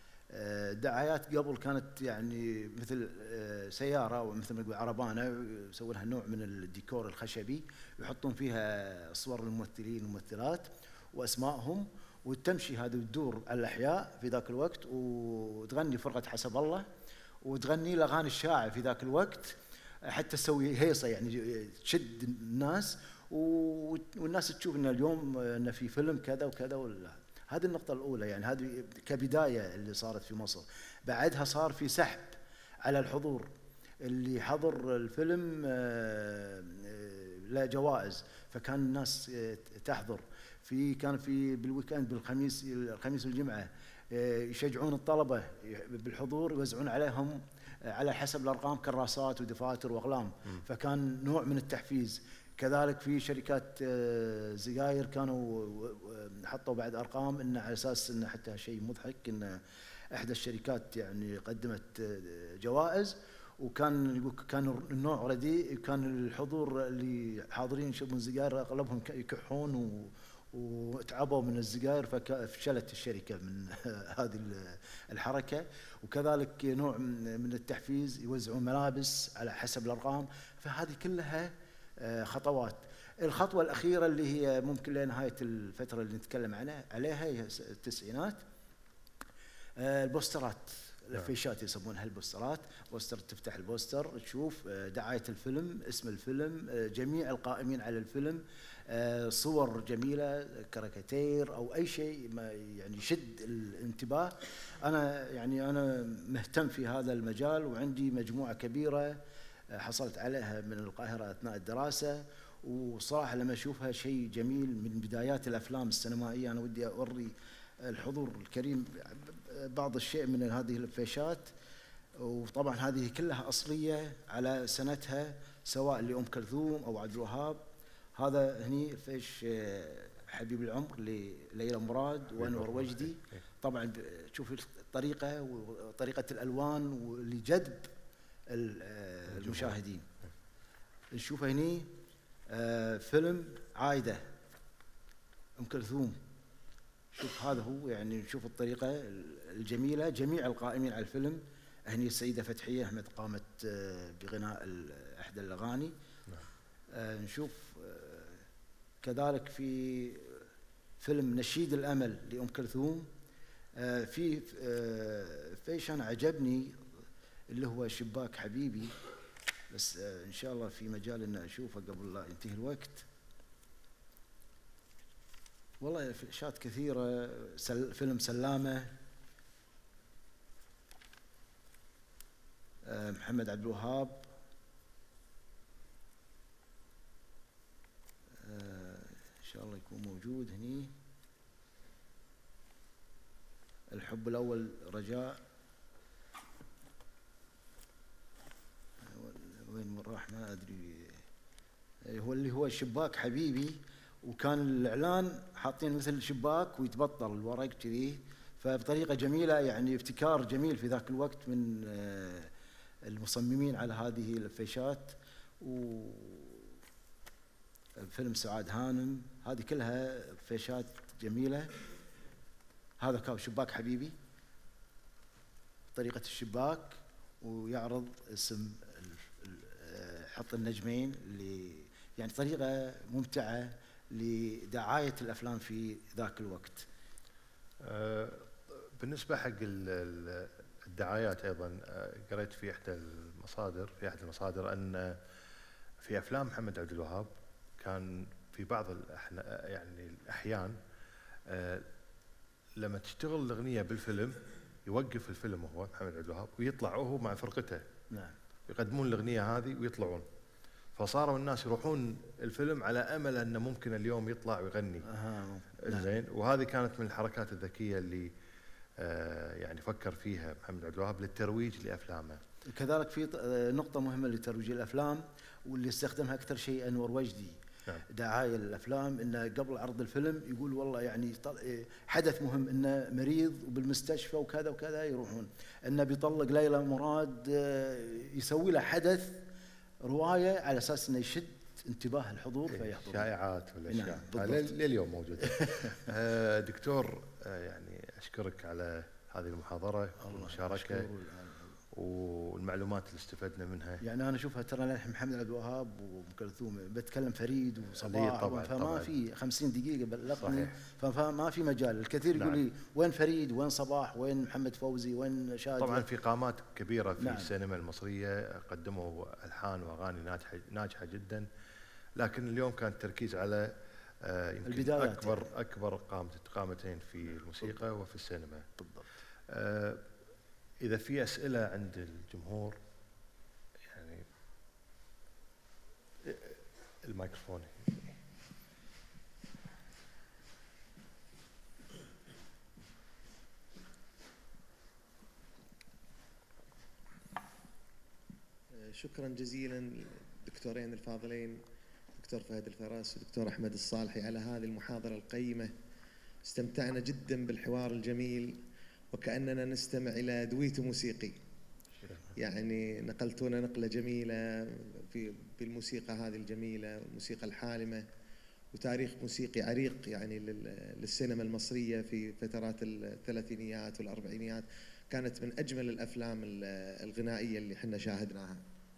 آه الدعايات قبل كانت يعني مثل آه سياره، او مثل ما نقول عربانه، يسوون لها نوع من الديكور الخشبي، يحطون فيها صور الممثلين والممثلات واسمائهم، وتمشي هذه الدور على الاحياء في ذاك الوقت، وتغني فرقه حسب الله، وتغني الاغاني الشائعه في ذاك الوقت، حتى تسوي هيصه يعني تشد الناس، و- والناس تشوف ان اليوم ان في فيلم كذا وكذا. ولا هذه النقطه الاولى يعني، هذه كبدايه اللي صارت في مصر. بعدها صار في سحب على الحضور، اللي حضر الفيلم آه، آه، له جوائز، فكان الناس آه، تحضر في، كان في بالويكند بالخميس، الخميس والجمعه آه، يشجعون الطلبه بالحضور، يوزعون عليهم على حسب الارقام كراسات ودفاتر واقلام، فكان نوع من التحفيز. كذلك في شركات آه، سجاير كانوا آه، حطوا بعد ارقام، انه على اساس انه حتى شيء مضحك، ان احدى الشركات يعني قدمت آه، جوائز، وكان يقول كان النوع رديء، كان الحضور اللي حاضرين يشربون سجاير اغلبهم يكحون و وتعبوا من السجاير، ففشلت الشركه من هذه الحركه. وكذلك نوع من التحفيز، يوزعون ملابس على حسب الارقام. فهذه كلها خطوات. الخطوه الاخيره اللي هي ممكن لنهايه الفتره اللي نتكلم عنها عليها، هي التسعينات، البوسترات، الفيشات يسمونها البوسترات. بوستر، تفتح البوستر تشوف دعايه الفيلم، اسم الفيلم، جميع القائمين على الفيلم، صور جميله، كاريكاتير او اي شيء ما يعني يشد الانتباه. انا يعني انا مهتم في هذا المجال، وعندي مجموعه كبيره حصلت عليها من القاهره اثناء الدراسه، وصراحه لما اشوفها شيء جميل. من بدايات الافلام السينمائيه انا ودي اوري الحضور الكريم بعض الشيء من هذه الفيشات، وطبعا هذه كلها اصليه على سنتها، سواء لأم كلثوم او عبد الوهاب. هذا هني فيش حبيب العمر لليلى مراد وانور وجدي. طبعا تشوف الطريقه وطريقه الالوان ولجذب المشاهدين. نشوف هني فيلم عايده ام كلثوم، شوف هذا هو يعني، نشوف الطريقه الجميله. جميع القائمين على الفيلم، هني السيده فتحيه احمد قامت بغناء احدى الاغاني. نشوف كذلك في فيلم نشيد الامل لام كلثوم، في فيشن عجبني اللي هو شباك حبيبي، بس ان شاء الله في مجال ان اشوفه قبل لا ينتهي الوقت. والله فيشات كثيره. سل فيلم سلامه، محمد عبد الوهاب، ان شاء الله يكون موجود هني. الحب الاول رجاء، وين راح ما ادري، هو اللي هو شباك حبيبي. وكان الاعلان حاطين مثل شباك ويتبطل الورق كذي، فبطريقه جميله يعني، ابتكار جميل في ذاك الوقت من المصممين على هذه الفيشات. و فيلم سعاد هانم، هذه كلها فيشات جميله. هذا كان شباك حبيبي، طريقه الشباك، ويعرض اسم حط النجمين، اللي يعني طريقه ممتعه لدعايه الافلام في ذاك الوقت. بالنسبه حق الدعايات ايضا، قريت في احدى المصادر في احد المصادر ان في افلام محمد عبد الوهاب كان في بعض يعني الاحيان لما تشتغل الاغنيه بالفيلم يوقف الفيلم هو محمد عبد الوهاب ويطلع هو مع فرقته. نعم. يقدمون الاغنيه هذه ويطلعون. فصاروا الناس يروحون الفيلم على امل انه ممكن اليوم يطلع ويغني. اها. زين. وهذه كانت من الحركات الذكيه اللي آه يعني فكر فيها محمد عبد الوهاب للترويج لافلامه. كذلك في نقطة مهمة لترويج الأفلام واللي استخدمها أكثر شيء أنور وجدي. نعم. دعاية للأفلام إنه قبل عرض الفيلم يقول والله يعني حدث مهم إنه مريض وبالمستشفى وكذا وكذا يروحون، إنه بيطلق ليلى مراد يسوي له حدث رواية على أساس إنه يشد انتباه الحضور فيحضرون. شائعات ولا نعم. أشياء لليوم موجودة. دكتور يعني أشكرك على هذه المحاضرة والمشاركة والمعلومات اللي استفدنا منها. يعني انا اشوفها ترى الحين محمد عبد الوهاب وام كلثوم بتكلم فريد وصباح طبعاً فما طبعاً. في خمسين دقيقه بلغني فما في مجال. الكثير يقول لي وين فريد وين صباح وين محمد فوزي وين شادي. طبعا في قامات كبيره في نعم. السينما المصريه قدموا الحان واغاني ناجحه ناجحه جدا، لكن اليوم كان التركيز على آه يمكن البدايات اكبر يعني. اكبر قامه قامتين في الموسيقى وفي السينما. بالضبط. آه إذا في أسئلة عند الجمهور يعني الميكروفون. شكرا جزيلا الدكتورين الفاضلين دكتور فهد الفرس ودكتور أحمد الصالحي على هذه المحاضرة القيمة. استمتعنا جدا بالحوار الجميل وكأننا نستمع إلى دويتو موسيقي. يعني نقلتونا نقلة جميلة في بالموسيقى هذه الجميلة، الموسيقى الحالمة، وتاريخ موسيقي عريق يعني للسينما المصرية في فترات الثلاثينيات والأربعينيات. كانت من أجمل الأفلام الغنائية اللي حنا شاهدناها.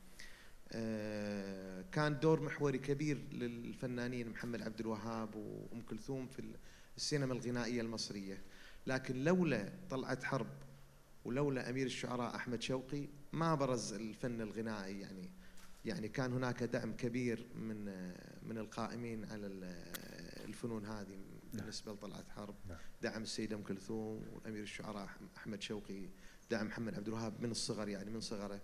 كان دور محوري كبير للفنانين محمد عبد الوهاب وأم كلثوم في السينما الغنائية المصرية، لكن لولا طلعت حرب ولولا أمير الشعراء أحمد شوقي ما برز الفن الغنائي. يعني يعني كان هناك دعم كبير من من القائمين على الفنون هذه بالنسبة لطلعت حرب. دعم السيدة أم كلثوم وأمير الشعراء أحمد شوقي، دعم محمد عبد الوهاب من الصغر يعني من صغره.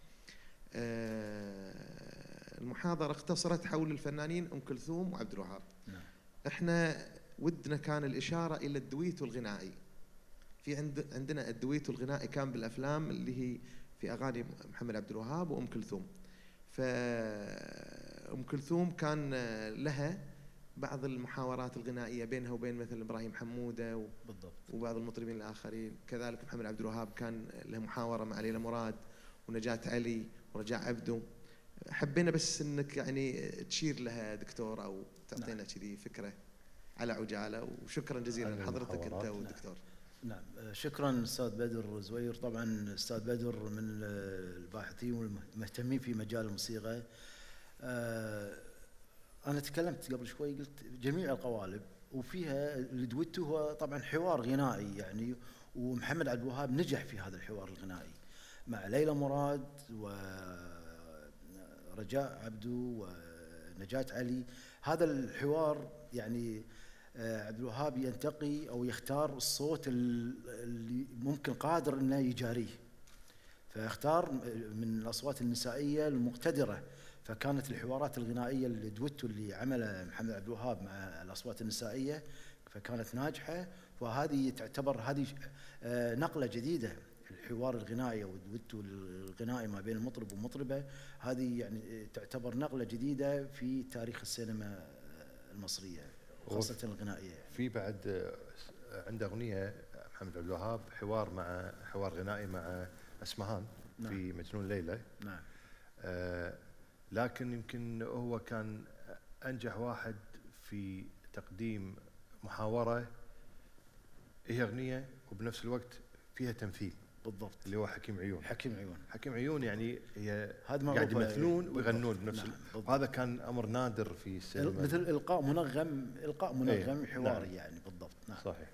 المحاضرة اختصرت حول الفنانين أم كلثوم وعبد الوهاب. احنا ودنا كان الإشارة إلى الدويتو الغنائي. في عند عندنا الدويتو الغنائي كان بالأفلام اللي هي في أغاني محمد عبد الوهاب وأم كلثوم. فأم كلثوم كان لها بعض المحاورات الغنائية بينها وبين مثل إبراهيم حمودة و بالضبط وبعض المطربين الآخرين. كذلك محمد عبد الوهاب كان له محاورة مع ليلى مراد ونجاة علي ورجاء عبده. حبينا بس انك يعني تشير لها دكتور او تعطينا كذي فكره على عجاله. وشكرا جزيلا لحضرتك انت والدكتور. نعم شكرا استاذ بدر زوير. طبعا استاذ بدر من الباحثين والمهتمين في مجال الموسيقى. انا تكلمت قبل شوي قلت جميع القوالب وفيها الدويتو هو طبعا حوار غنائي يعني، ومحمد عبد الوهاب نجح في هذا الحوار الغنائي مع ليلى مراد ورجاء عبده ونجاة علي. هذا الحوار يعني عبد الوهاب ينتقي او يختار الصوت اللي ممكن قادر انه يجاريه، فاختار من الاصوات النسائيه المقتدره. فكانت الحوارات الغنائيه الدويتو اللي عمله محمد عبد الوهاب مع الاصوات النسائيه فكانت ناجحه. وهذه تعتبر هذه نقله جديده، الحوار الغنائي والدويتو الغنائي ما بين المطرب والمطربه. هذه يعني تعتبر نقله جديده في تاريخ السينما المصريه خاصه الغنائيه. يعني. في بعد عنده اغنيه محمد عبد الوهاب حوار مع حوار غنائي مع اسمهان. نعم. في مجنون ليلى. نعم. آه لكن يمكن هو كان انجح واحد في تقديم محاوره هي اغنيه وبنفس الوقت فيها تمثيل. بالضبط. اللي هو حكيم عيون. حكيم عيون. حكيم عيون يعني هي قاعد يمثلون ويغنون بنفس. نعم. وهذا كان امر نادر في السينما. مثل القاء منغم القاء منغم ايه. حواري. نعم. يعني بالضبط. نعم. صحيح.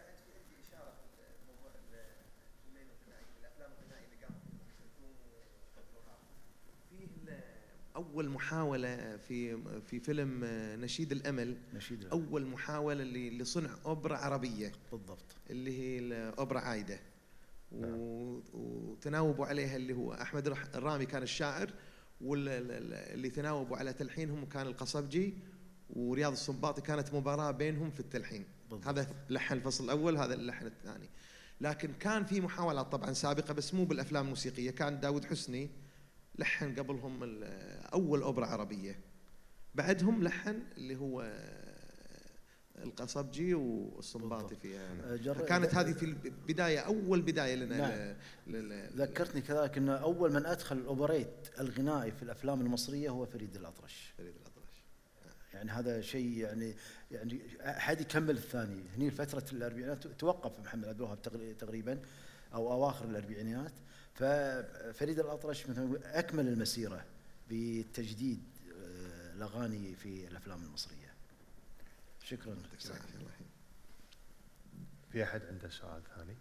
اول محاوله في في فيلم نشيد الامل، نشيد الأمل. اول محاوله ل- لصنع اوبرا عربيه بالضبط. اللي هي الاوبرا عايده، و- وتناوبوا عليها اللي هو احمد الرح- الرامي كان الشاعر، واللي تناوبوا على تلحينهم كان القصبجي ورياض السنباطي، كانت مباراه بينهم في التلحين. بالضبط. هذا لحن الفصل الاول، هذا اللحن الثاني. لكن كان في محاولات طبعا سابقه بس مو بالافلام الموسيقيه، كان داود حسني لحن قبلهم ال- اول اوبرا عربيه، بعدهم لحن اللي هو القصبجي والسنباطي فيها. جر- كانت هذه في البدايه اول بدايه لنا. نعم. ل- ل- ذكرتني كذلك ان اول من ادخل الاوبريت الغنائي في الافلام المصريه هو فريد الأطرش. فريد الأطرش. يعني هذا شيء يعني يعني احد يكمل الثاني. هني فتره الاربعينات توقف محمد عبد الوهاب تقري- تقريبا او اواخر الاربعينات، ففريد الأطرش مثلا اكمل المسيره بتجديد آه، الاغاني في الافلام المصريه. شكرا. في أحد عنده سؤال ثاني؟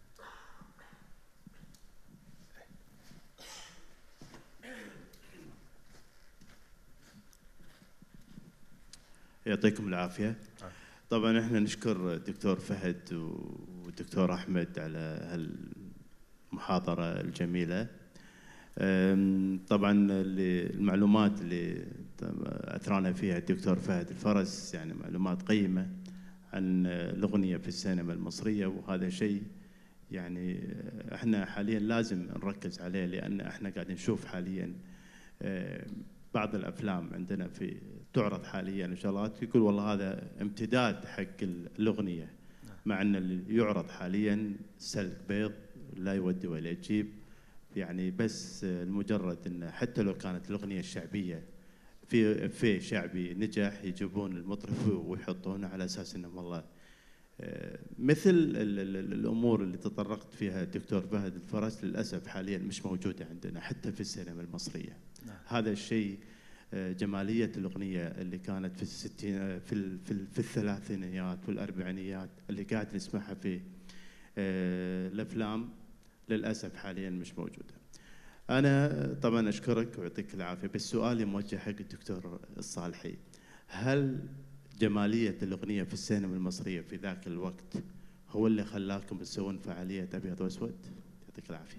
يعطيكم العافية. طبعا احنا نشكر الدكتور فهد والدكتور أحمد على هالمحاضرة الجميلة. أم، طبعا اللي- المعلومات اللي أثرانا فيها الدكتور فهد الفرس يعني معلومات قيمة عن الأغنية في السينما المصرية، وهذا شيء يعني احنا حاليا لازم نركز عليه، لأن احنا قاعدين نشوف حاليا أه، بعض الأفلام عندنا في تعرض حاليا شغلات يقول والله هذا امتداد حق الأغنية، مع أن اللي يعرض حاليا سلك بيض لا يودي ولا يجيب، يعني بس المجرد أن حتى لو كانت الأغنية الشعبية في في شعبي نجح يجيبون المطرف ويحطونه على أساس أنه والله آه، مثل ال- ال- الأمور اللي تطرقت فيها الدكتور فهد الفرس للأسف حاليا مش موجودة عندنا حتى في السينما المصرية. نعم. هذا الشيء آه، جمالية الأغنية اللي كانت في الستين في ال- في, ال- في الثلاثينيات والأربعينيات اللي قاعد نسمعها في آه، الأفلام للأسف حاليا مش موجودة. أنا طبعا أشكرك ويعطيك العافية، بس سؤالي موجه حق الدكتور الصالحي، هل جمالية الأغنية في السينما المصرية في ذاك الوقت هو اللي خلاكم تسوون فعالية أبيض وأسود؟ يعطيك العافية.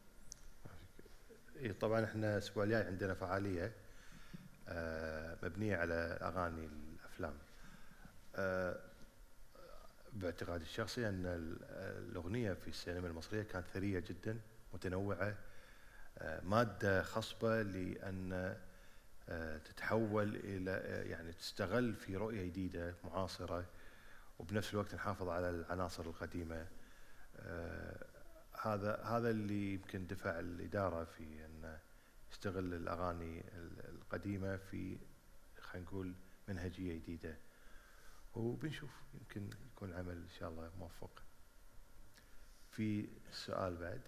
إيه طبعا احنا الاسبوع الجاي عندنا فعاليه آه، مبنيه على اغاني الافلام. آه، باعتقادي الشخصي ان ال- الاغنيه في السينما المصريه كانت ثريه جدا متنوعه، آه، ماده خصبه لان آه، تتحول الى آه، يعني تستغل في رؤيه جديده معاصره، وبنفس الوقت نحافظ على العناصر القديمه. آه، هذا هذا اللي يمكن دفع الاداره في ان يستغل الاغاني ال- القديمه في خلينا نقول منهجيه جديده، وبنشوف يمكن يكون العمل ان شاء الله موفق. في سؤال بعد؟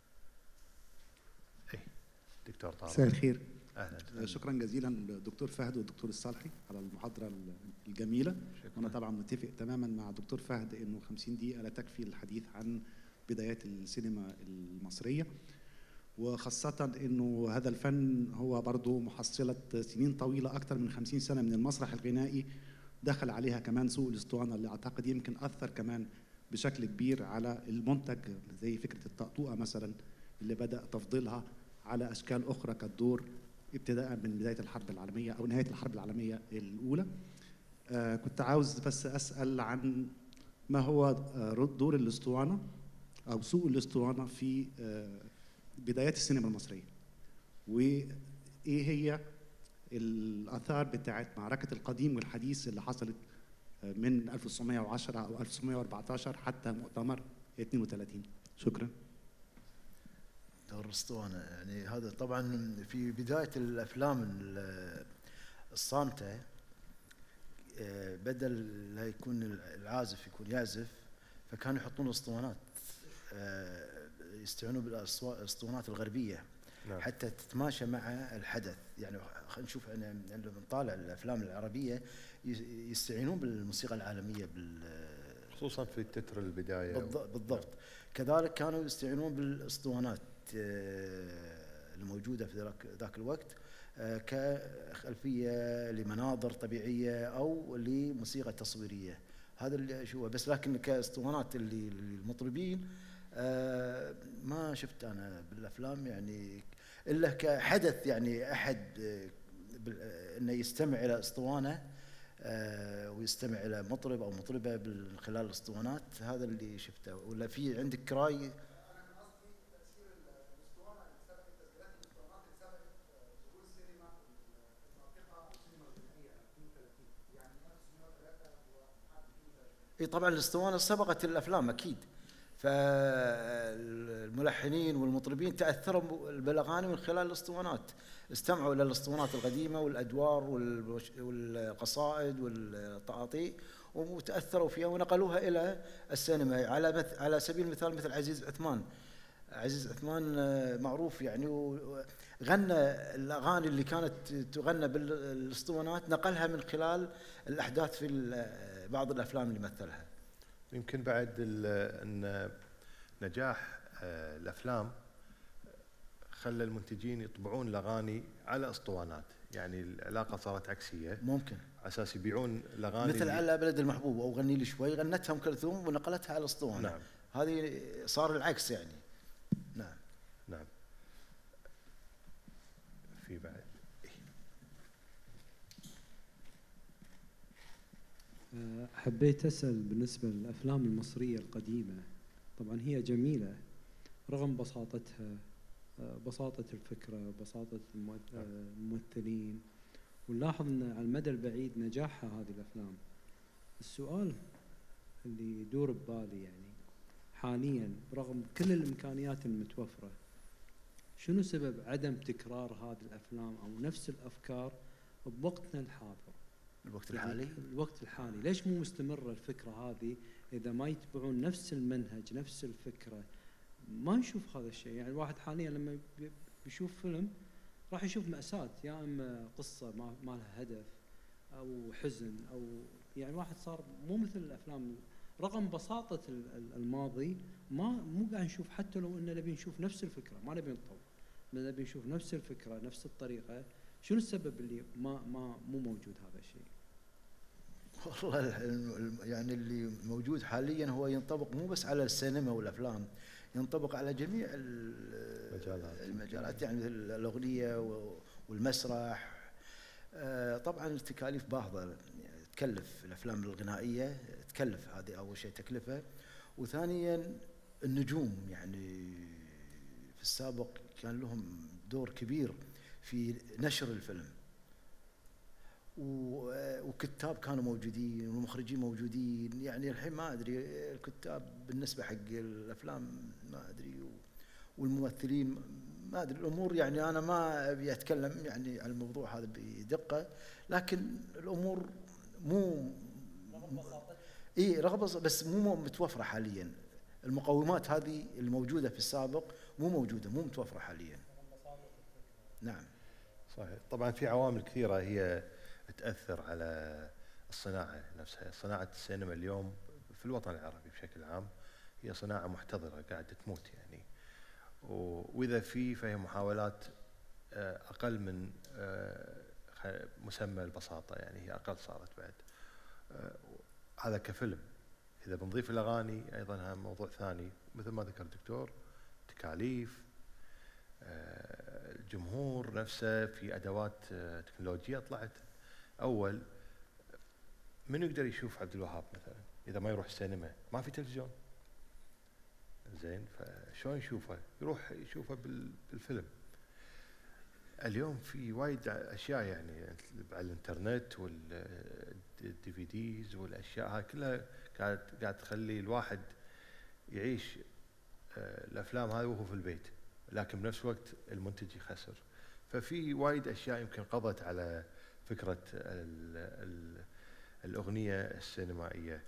اي دكتور طارق. مساء الخير. اهلا. شكرا جزيلا للدكتور فهد والدكتور الصالحي على المحاضره الجميله. وانا طبعا متفق تماما مع الدكتور فهد انه خمسين دقيقه لا تكفي للحديث عن بدايات السينما المصريه، وخاصه انه هذا الفن هو برضه محصله سنين طويله، اكثر من خمسين سنه من المسرح الغنائي، دخل عليها كمان سوق الاسطوانه اللي اعتقد يمكن اثر كمان بشكل كبير على المنتج، زي فكره الطقطوقه مثلا اللي بدا تفضيلها على اشكال اخرى كالدور ابتداء من بدايه الحرب العالميه او نهايه الحرب العالميه الاولى. آه كنت عاوز بس اسال عن ما هو آه دور الاسطوانه او سوق الاسطوانه في آه بدايات السينما المصريه، وايه هي الاثار بتاعت معركه القديم والحديث اللي حصلت آه من ألف وتسعمائة وعشرة او ألف وتسعمائة وأربعة عشر حتى مؤتمر اثنين وثلاثين. شكرا. دور الاسطوانه يعني هذا طبعا في بدايه الافلام ال- الصامته، آه، بدل لا يكون العازف يكون يعزف، فكانوا يحطون اسطوانات، آه، يستعينوا بالاسطوانات الغربيه نعم. حتى تتماشى مع الحدث. يعني خلينا نشوف انا عندما نطالع الافلام العربيه ي- يستعينون بالموسيقى العالميه بال خصوصا في التتر البدايه. بالضبط, بالضبط. كذلك كانوا يستعينون بالاسطوانات آه، الموجوده في ذاك ذاك الوقت. كخلفيه لمناظر طبيعيه او لموسيقى تصويريه. هذا اللي اشوفه. بس لكن كاسطوانات اللي المطربين ما شفت انا بالافلام يعني الا كحدث، يعني احد انه يستمع الى اسطوانه ويستمع الى مطرب او مطربه من خلال الاسطوانات. هذا اللي شفته. ولا في عندك راي؟ اي طبعا الاسطوانه سبقت الافلام اكيد. فالملحنين والمطربين تاثروا بالاغاني من خلال الاسطوانات، استمعوا الى الاسطوانات القديمه والادوار والقصائد والتعاطي وتاثروا فيها ونقلوها الى السينما. على على سبيل المثال مثل عزيز عثمان. عزيز عثمان معروف يعني، وغنى الاغاني اللي كانت تغنى بالاسطوانات نقلها من خلال الاحداث في بعض الافلام اللي مثلها. يمكن بعد ان نجاح الافلام خلى المنتجين يطبعون الاغاني على اسطوانات، يعني العلاقه صارت عكسيه. ممكن على اساس يبيعون الاغاني مثل على بلد المحبوب او غني لي شوي، غنتها ام كلثوم ونقلتها على اسطوانه. نعم. هذه صار العكس يعني. نعم نعم. في بعد حبيت أسأل بالنسبة للأفلام المصرية القديمة. طبعا هي جميلة رغم بساطتها، بساطة الفكرة، بساطة الممثلين، ونلاحظ أن على المدى البعيد نجاحها هذه الأفلام. السؤال اللي يدور ببالي يعني حاليا رغم كل الإمكانيات المتوفرة، شنو سبب عدم تكرار هذه الأفلام أو نفس الأفكار بوقتنا الحاضر؟ الوقت الحالي؟ الوقت الحالي ليش مو مستمرة الفكرة هذه؟ إذا ما يتبعون نفس المنهج نفس الفكرة ما نشوف هذا الشيء. يعني الواحد حاليا لما بيشوف فيلم راح يشوف مأساة، يا إما قصة ما, ما لها هدف أو حزن، أو يعني الواحد صار مو مثل الأفلام رغم بساطة الماضي. ما مو قاعد نشوف، حتى لو إننا نبي نشوف نفس الفكرة ما نبي نطور، نبي نشوف نفس الفكرة نفس الطريقة. شنو السبب اللي ما ما مو موجود هذا الشيء؟ والله يعني اللي موجود حاليا هو ينطبق مو بس على السينما والافلام، ينطبق على جميع المجالات المجالات يعني مثل الاغنيه والمسرح. طبعا التكاليف باهظه، يعني تكلف الافلام الغنائيه، تكلف، هذه اول شيء تكلفه. وثانيا النجوم، يعني في السابق كان لهم دور كبير في نشر الفيلم، وكتاب كانوا موجودين ومخرجين موجودين. يعني الحين ما ادري الكتاب بالنسبه حق الافلام ما ادري، والممثلين ما ادري الامور. يعني انا ما ابي اتكلم يعني عن الموضوع هذا بدقه، لكن الامور مو اي رغبه بس مو متوفره حاليا. المقومات هذه الموجوده في السابق مو موجوده، مو متوفره حاليا. نعم صحيح. طبعا في عوامل كثيره هي تأثر على الصناعة نفسها. صناعة السينما اليوم في الوطن العربي بشكل عام هي صناعة محتضرة قاعدة تموت يعني، وإذا في فهي محاولات أقل من مسمى البساطة، يعني هي أقل صارت بعد. هذا كفيلم. إذا بنضيف الأغاني أيضا هم موضوع ثاني مثل ما ذكر الدكتور، تكاليف، الجمهور نفسه في أدوات تكنولوجية طلعت. أول من يقدر يشوف عبد الوهاب مثلا إذا ما يروح السينما؟ ما في تلفزيون زين، فشلون يشوفه؟ يروح يشوفه بالفيلم. اليوم في وايد أشياء يعني على الإنترنت والدي في ديز والأشياء هاي كلها قاعد قاعد تخلي الواحد يعيش الأفلام هذه وهو في البيت، لكن بنفس الوقت المنتج يخسر. ففي وايد أشياء يمكن قضت على فكرة ال ال الأغنية السينمائية.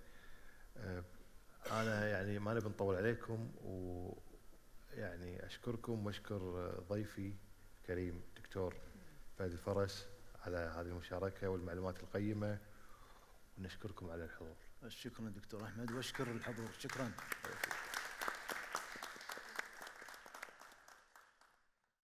أنا يعني ما نبي نطول عليكم، ويعني أشكركم وأشكر ضيفي الكريم دكتور فهد الفرس على هذه المشاركة والمعلومات القيمة، ونشكركم على الحضور. شكرا دكتور أحمد، وأشكر الحضور. شكرا.